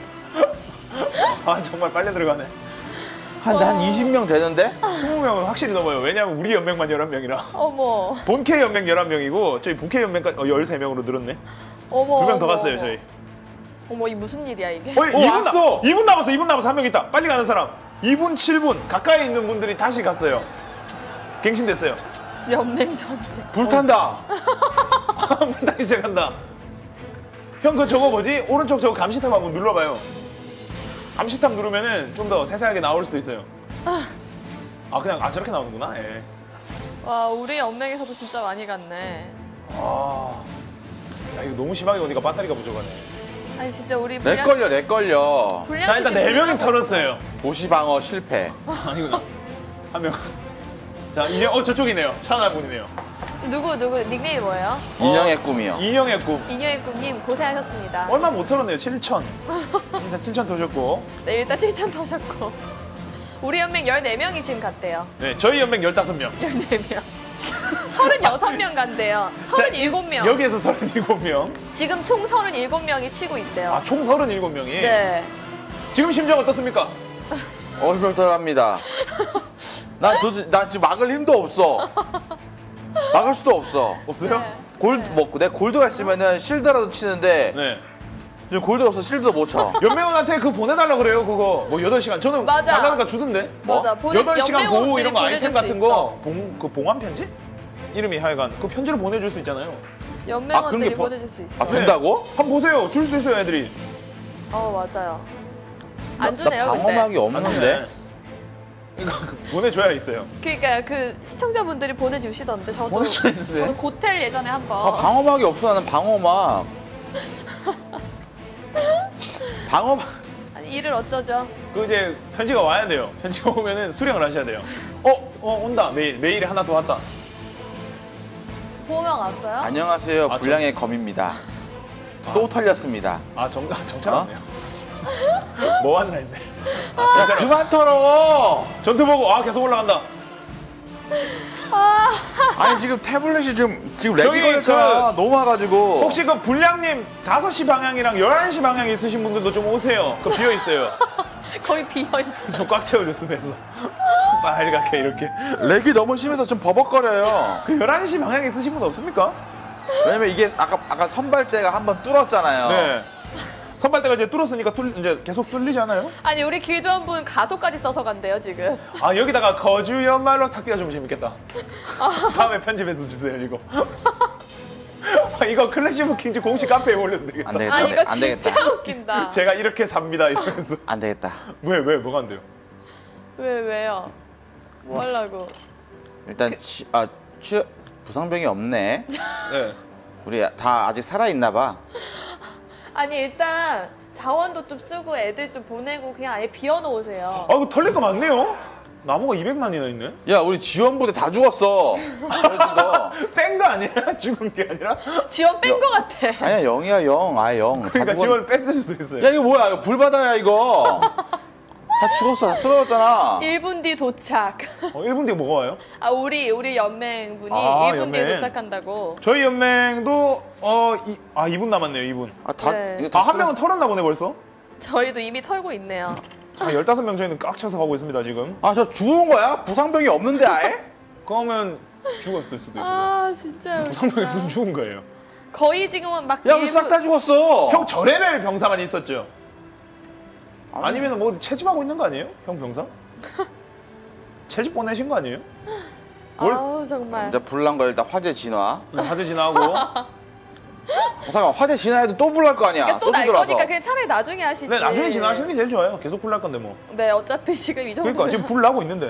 아, 정말 빨려 들어가네. 한, 한 이십 명 되는데? 이십 명은 확실히 넘어요. 왜냐면 우리 연맹만 열한 명이라. 어머. 본캐 연맹 열한 명이고 저희 북캐 연맹까지 어, 열세 명으로 늘었네. 어머. 두 명 더 어머, 갔어요, 어머. 저희. 어머 이 무슨 일이야 이게? 어, 이 분 왔어! 이 분 남았어. 이 분 남았어. 한 명 있다. 빨리 가는 사람. 이 분, 칠 분. 가까이 있는 분들이 다시 갔어요. 갱신됐어요. 연맹 전쟁. 불탄다. 문 닫기 시작한다. 형, 그 저거 뭐지? 오른쪽 저거 감시탑 한번 눌러봐요. 감시탑 누르면은 좀 더 세세하게 나올 수도 있어요. 아, 그냥 아 저렇게 나오는구나. 예. 와 우리 연맹에서도 진짜 많이 갔네. 아, 야, 이거 너무 심하게 오니까 배터리가 부족하네. 아니 진짜 우리 렉 불량 걸려, 렉 걸려. 불량 자, 일단 네 명이 털었어요. 도시 방어 실패. 아니구나. 한 명. 자, 인형, 어, 저쪽이네요. 차나 분이네요. 누구 누구 닉네임 뭐예요? 인형의 꿈이요. 인형의 꿈. 인여의 꿈님 고생하셨습니다. 얼마 못 털었네요. 칠천. 진짜 칠천 터졌고. 네 일단 칠천 터셨고. 우리 연맹 열네 명이 지금 갔대요. 네, 저희 연맹 열다섯 명. 열네 명. 서른여섯 명 간대요. 서른일곱 명. 여기에서 서른일곱 명. 지금 총 서른일곱 명이 치고 있대요. 아, 총 서른일곱 명이. 네. 지금 심정 어떻습니까? 얼떨떨합니다. 난 도저히 나 지금 막을 힘도 없어. 막을 수도 없어. 없어요? 네. 골드 먹고 내 골드가 있으면은 실드라도 치는데 네. 지금 골드가 없어 실드도 못 쳐. 연맹원한테 그거 보내달라 그래요, 그거. 뭐 여덟 시간. 저는 맞아. 나가니까 주던데. 맞아. 보내- 여덟 시간 보호 연맹원들이 이런 거 아이템 보내줄 같은 수 거, 봉, 그 봉환 편지? 이름이 하여간 그 편지를 보내줄 수 있잖아요. 연맹원들이 보- 보내줄 수 있어. 아 된다고? 한번 보세요. 줄 수도 있어요, 애들이. 어 맞아요. 나- 안 주네요 나 근데. 방어막이 없는데. 이거 보내줘야 있어요. 그러니까 그 시청자분들이 보내주시던데 저도 보내줘야 있는데. 저도 고텔 예전에 아, 한번 방어막이 없어 나는 방어막. 방어막. 아니, 일을 어쩌죠? 그 이제 편지가 와야 돼요. 편지가 오면은 수령을 하셔야 돼요. 어, 어 온다. 메일 메일이 하나 더 왔다. 보호막 왔어요? 안녕하세요. 아, 불량의 검입니다. 또 털렸습니다. 아 정, 아, 정찰 어? 왔네요. 뭐 왔나 했네. 야 그만 털어. 전투 보고 아 계속 올라간다. 아니 지금 태블릿이 지금 지금 렉이 저기 걸렸잖아. 너무 와가지고. 혹시 그 불량님 다섯 시 방향이랑 열한 시 방향 있으신 분들도 좀 오세요. 그 비어 있어요. 거의 비어있어. 좀 꽉 채워줬으면서 빨갛게 이렇게. 렉이 너무 심해서 좀 버벅거려요. 그 열한 시 방향 있으신 분 없습니까? 왜냐면 이게 아까 아까 선발대가 한번 뚫었잖아요. 네. 선발대가 이제 뚫었으니까 뚫, 이제 계속 뚫리지 않아요? 아니 우리 길드원분 가속까지 써서 간대요 지금. 아 여기다가 거주 연말로 탁 띄워주면 재밌겠다. 다음에 편집해서 주세요 이거. 아, 이거 클래시 부킹즈 공식 카페에 올려도 되겠다. 안 되겠다. 아 이거 안 진짜 되겠다. 웃긴다. 제가 이렇게 삽니다 이러면서. 안 되겠다. 왜 왜 뭐가 안 돼요? 왜 왜요? 뭐 하려고? 일단 치, 아 취, 부상병이 없네. 네. 우리 다 아직 살아 있나 봐. 아니 일단 자원도 좀 쓰고 애들 좀 보내고 그냥 아예 비워놓으세요. 아 이거 털릴 거 많네요. 나무가 이백만이나 있네. 야 우리 지원부대 다 죽었어. 그래도 너 뺀 거 아니야? 죽은 게 아니라? 지원 뺀 거 같아. 아니야 영이야 영. 아 영. 다 그러니까 죽었- 지원을 뺐을 수도 있어요. 야 이거 뭐야? 이거 불바다야 이거. 다 죽었어. 다 쓰러졌잖아. 일 분 뒤 도착. 어, 일 분 뒤에 뭐가 와요? 아 우리 우리 연맹 분이 아, 일 분 뒤에 연맹. 도착한다고. 저희 연맹도 어, 이, 아 이 분 남았네요. 이 분. 아 다 네. 이거 다 아 한 쓰러- 명은 털었나 보네 벌써. 저희도 이미 털고 있네요. 아 열다섯 명 저희는 꽉 차서 가고 있습니다 지금. 아 저 죽은 거야? 부상병이 없는데 아예? 그러면 죽었을 수도 있어요. 아 진짜 부상병이 무슨 웃기다. 죽은 거예요. 거의 지금은 막 야 우리 싹 다 죽었어. 형 저 레벨 병사만 있었죠? 아니면 뭐 채집하고 있는 거 아니에요? 형 병사? 채집 보내신 거 아니에요? 뭘? 아우 정말. 이제 불난 거 일단 화재 진화. 화재 지나고 어, 잠깐 화재 진화해도 또 불날 거 아니야. 그러니까 또 날 뒤돌아서. 거니까 그냥 차라리 나중에 하시지. 네 나중에 지나가시는 게 제일 좋아요. 계속 불 날 건데 뭐. 네 어차피 지금 이 정도. 그러니까 지금 불 나고 있는데.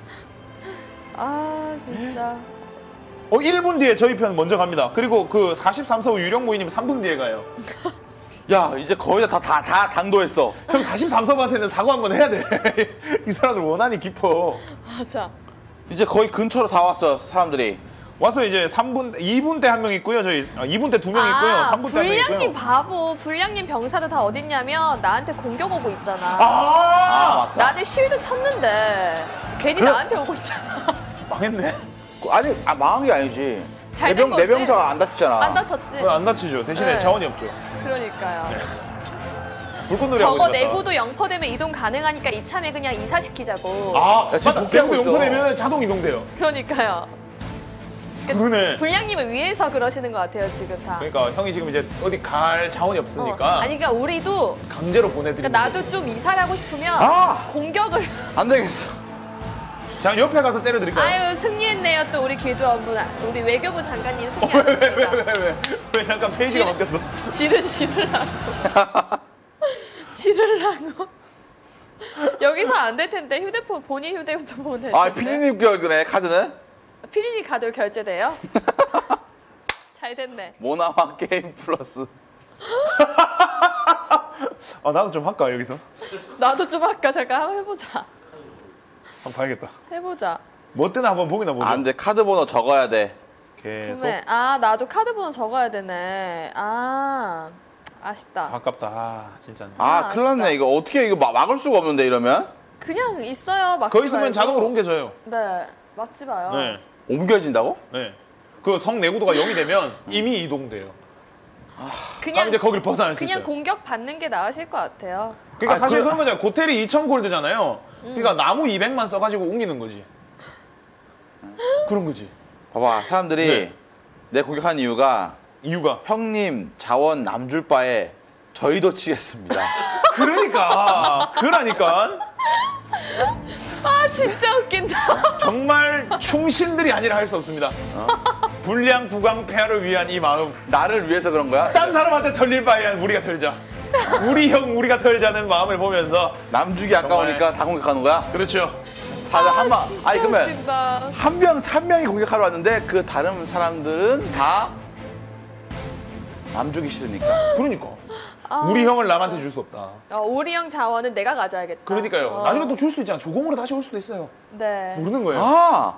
아 진짜. 어 일 분 뒤에 저희 편 먼저 갑니다. 그리고 그 사십삼 서 유령 모이님 삼 분 뒤에 가요. 야 이제 거의 다 다 다 당도했어. 형 사십삼 서한테는 사과 한번 해야 돼. 이 사람들 원한이 깊어. 맞아. 이제 거의 근처로 다 왔어 사람들이. 와서 이제 삼 분, 이 분 때 한 명 있고요. 저희 아, 이 분 때 두 명 있고요. 아 삼 분 때 한 명 불량님 있고요. 바보. 불량님 병사들 다 어딨냐면 나한테 공격 오고 있잖아. 아 아, 맞다. 나는 쉴드 쳤는데 괜히 그래? 나한테 오고 있잖아. 망했네. 그, 아니 아 망한 게 아니지. 잘 내 된 병 내 거지? 병사가 안 다치잖아. 안 다쳤지? 안 다치죠. 대신에 네. 자원이 없죠. 그러니까요. 불꽃놀이 하고 저거 있었다. 내구도 영 퍼센트 되면 이동 가능하니까 이참에 그냥 이사시키자고. 아, 야, 지금 맞다. 복귀하고 내구도 있어. 용포되면 자동 이동돼요. 그러니까요. 그러네. 불량님을 위해서 그러시는 것 같아요 지금 다. 그러니까 형이 지금 이제 어디 갈 자원이 어. 없으니까 아니 그러니까 우리도 강제로 보내드리는 그러니까 거죠. 나도 좀 이사를 하고 싶으면 아! 공격을 안 되겠어. 자, 옆에 가서 때려드릴까요? 아유 승리했네요 또 우리 길드원분 아, 우리 외교부 장관님 왜, 왜, 왜, 승리하셨습니다. 왜, 왜, 왜 잠깐 페이지가 지- 바뀌었어? 지르지 지르라고. 지르라고. 여기서 안 될 텐데 휴대폰 본인 휴대폰 보면 될 텐데. 아 피디님 껴네 카드는? 피디님 카드로 결제돼요? 잘 됐네. 모나와 게임 플러스. 아, 나도 좀 할까, 여기서? 나도 좀 아까 잠깐 한번 해보자. 한번 봐야겠다. 해보자. 뭐 뜨나 한번 보기나 보자. 안 돼. 카드 번호 적어야 돼. 계속. 구매. 아 나도 카드 번호 적어야 되네. 아 아쉽다. 아깝다. 아, 진짜. 아, 아, 큰일 났네. 아쉽다. 이거 어떻게 이거 막, 막을 수가 없는데 이러면? 그냥 있어요. 막지 거기 있으면 말고. 자동으로 옮겨져요. 네, 막지 마요. 네. 옮겨진다고? 네. 그 성 내구도가 영이 되면 이미 이동돼요. 그럼 그냥 이제 거기를 벗어날 수 그냥 있어요. 공격 받는 게 나으실 것 같아요. 그러니까 아, 사실 그- 그런 거잖아요. 고텔이 이천 골드잖아요. 그러니까 나무 이백만 써가지고 옮기는 거지. 그런 거지. 봐봐, 사람들이 네. 내 공격한 이유가 이유가. 형님 자원 남줄 바에 저희도 치겠습니다. 그러니까. 그러니까. 아 진짜 웃긴다. 정말 충신들이 아니라 할 수 없습니다. 불량 구강 폐하를 위한 이 마음. 나를 위해서 그런 거야? 딴 사람한테 털릴 바에 우리가 털자. 우리 형 우리가 털자는 마음을 보면서. 남주기 아까우니까 다 공격하는 거야? 그렇죠. 다들 한 방. 진짜 아니 그러면 웃긴다. 한 명, 한 명이 공격하러 왔는데 그 다른 사람들은 다 남주기 싫으니까. 그러니까. 아, 우리 형을 남한테 줄 수 없다. 어, 우리 형 자원은 내가 가져야겠다. 그러니까요. 어. 나중에 또 줄 수 있잖아. 조공으로 다시 올 수도 있어요. 네. 모르는 거예요. 아,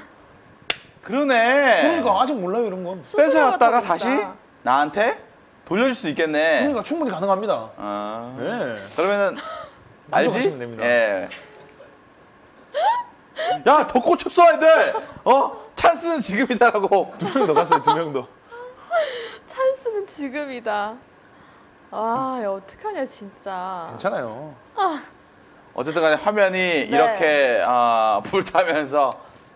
그러네. 그러니까 아직 몰라요 이런 건. 뺏어왔다가 수수료가 더 다시 비싸. 나한테 돌려줄 수 있겠네. 그러니까 충분히 가능합니다. 아, 네. 그러면은 알지? 만족하시면 됩니다. 예. 야, 더 꽂혔어 애들. 어? 찬스는 지금이다라고. 두 명 더 갔어요. 두 명 더. 찬스는 지금이다. 아, 야, 어떡하냐 진짜. 괜찮아요. 어쨌든 간에 화면이 이렇게 아, 불타면서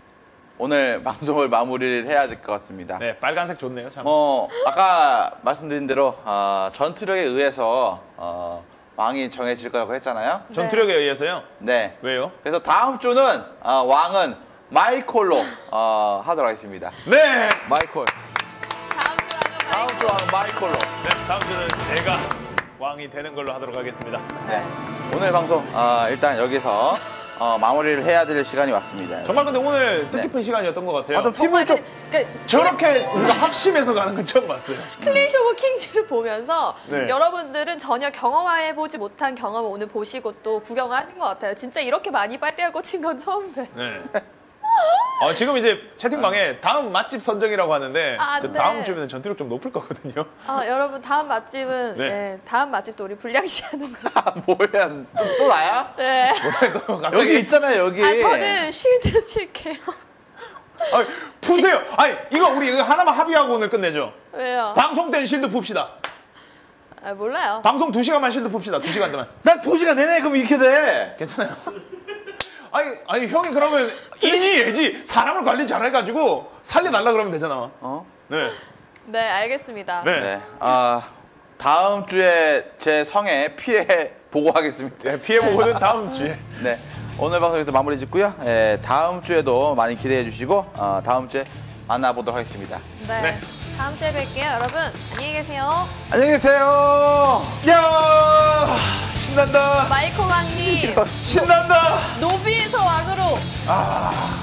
오늘 방송을 마무리를 해야 될 것 같습니다. 네, 빨간색 좋네요. 참. 뭐 아까 말씀드린 대로 어, 전투력에 의해서 어, 왕이 정해질 거라고 했잖아요. 전투력에 의해서요. 네. 왜요? 그래서 다음 주는 어, 왕은 마이콜로 어, 하도록 하겠습니다. 네. 마이콜. 다음 주 왕은 다음 주 왕은 마이콜로. 네, 다음 주는 제가 왕이 되는 걸로 하도록 하겠습니다. 네. 오늘 방송 어, 일단 여기서 어, 마무리를 해야 될 시간이 왔습니다. 정말 근데 오늘 뜻깊은 시간이었던 것 같아요. 아, 좀 정말 팀을 좀 그, 그 저렇게 우리가 합심해서 가는 건 처음 봤어요. 클리시 오브 킹즈를 보면서 네. 여러분들은 전혀 경험해보지 못한 경험을 오늘 보시고 또 구경을 하신 것 같아요. 진짜 이렇게 많이 빨대를 꽂힌 건 처음 봬. 네. 어, 지금 이제 채팅방에 다음 맛집 선정이라고 하는데 아, 저 네. 다음 주면 전투력 좀 높을 거거든요. 아, 여러분 다음 맛집은 네. 네, 다음 맛집도 우리 불량시 하는 거. 아, 뭐야? 또, 또 나야? 네. 또 갑자기 여기 있잖아요, 여기. 아, 저는 쉴드 칠게요. 아니, 푸세요. 아니 이거 우리 이거 하나만 합의하고 오늘 끝내죠. 왜요? 방송 땐 실드 풉시다. 아, 몰라요. 방송 두 시간만 실드 풉시다. 두 시간 동안. 난 두 시간 내내 그럼 이렇게 돼. 괜찮아요. 아니, 아니 형이 그러면 인이 예지 사람을 관리 잘해가지고 살려달라 그러면 되잖아. 어? 네. 네, 알겠습니다. 네. 네. 아, 다음 주에 제 성에 피해 보고하겠습니다. 네, 피해 보고는 다음 주에. 네. 오늘 방송에서 마무리 짓고요. 예, 다음 주에도 많이 기대해 주시고 어, 다음 주에 만나보도록 하겠습니다. 네. 네. 다음 주에 뵐게요. 여러분, 안녕히 계세요. 안녕히 계세요. 야 신난다. 마이코 왕님, 신난다. 노비에서 왕으로 아.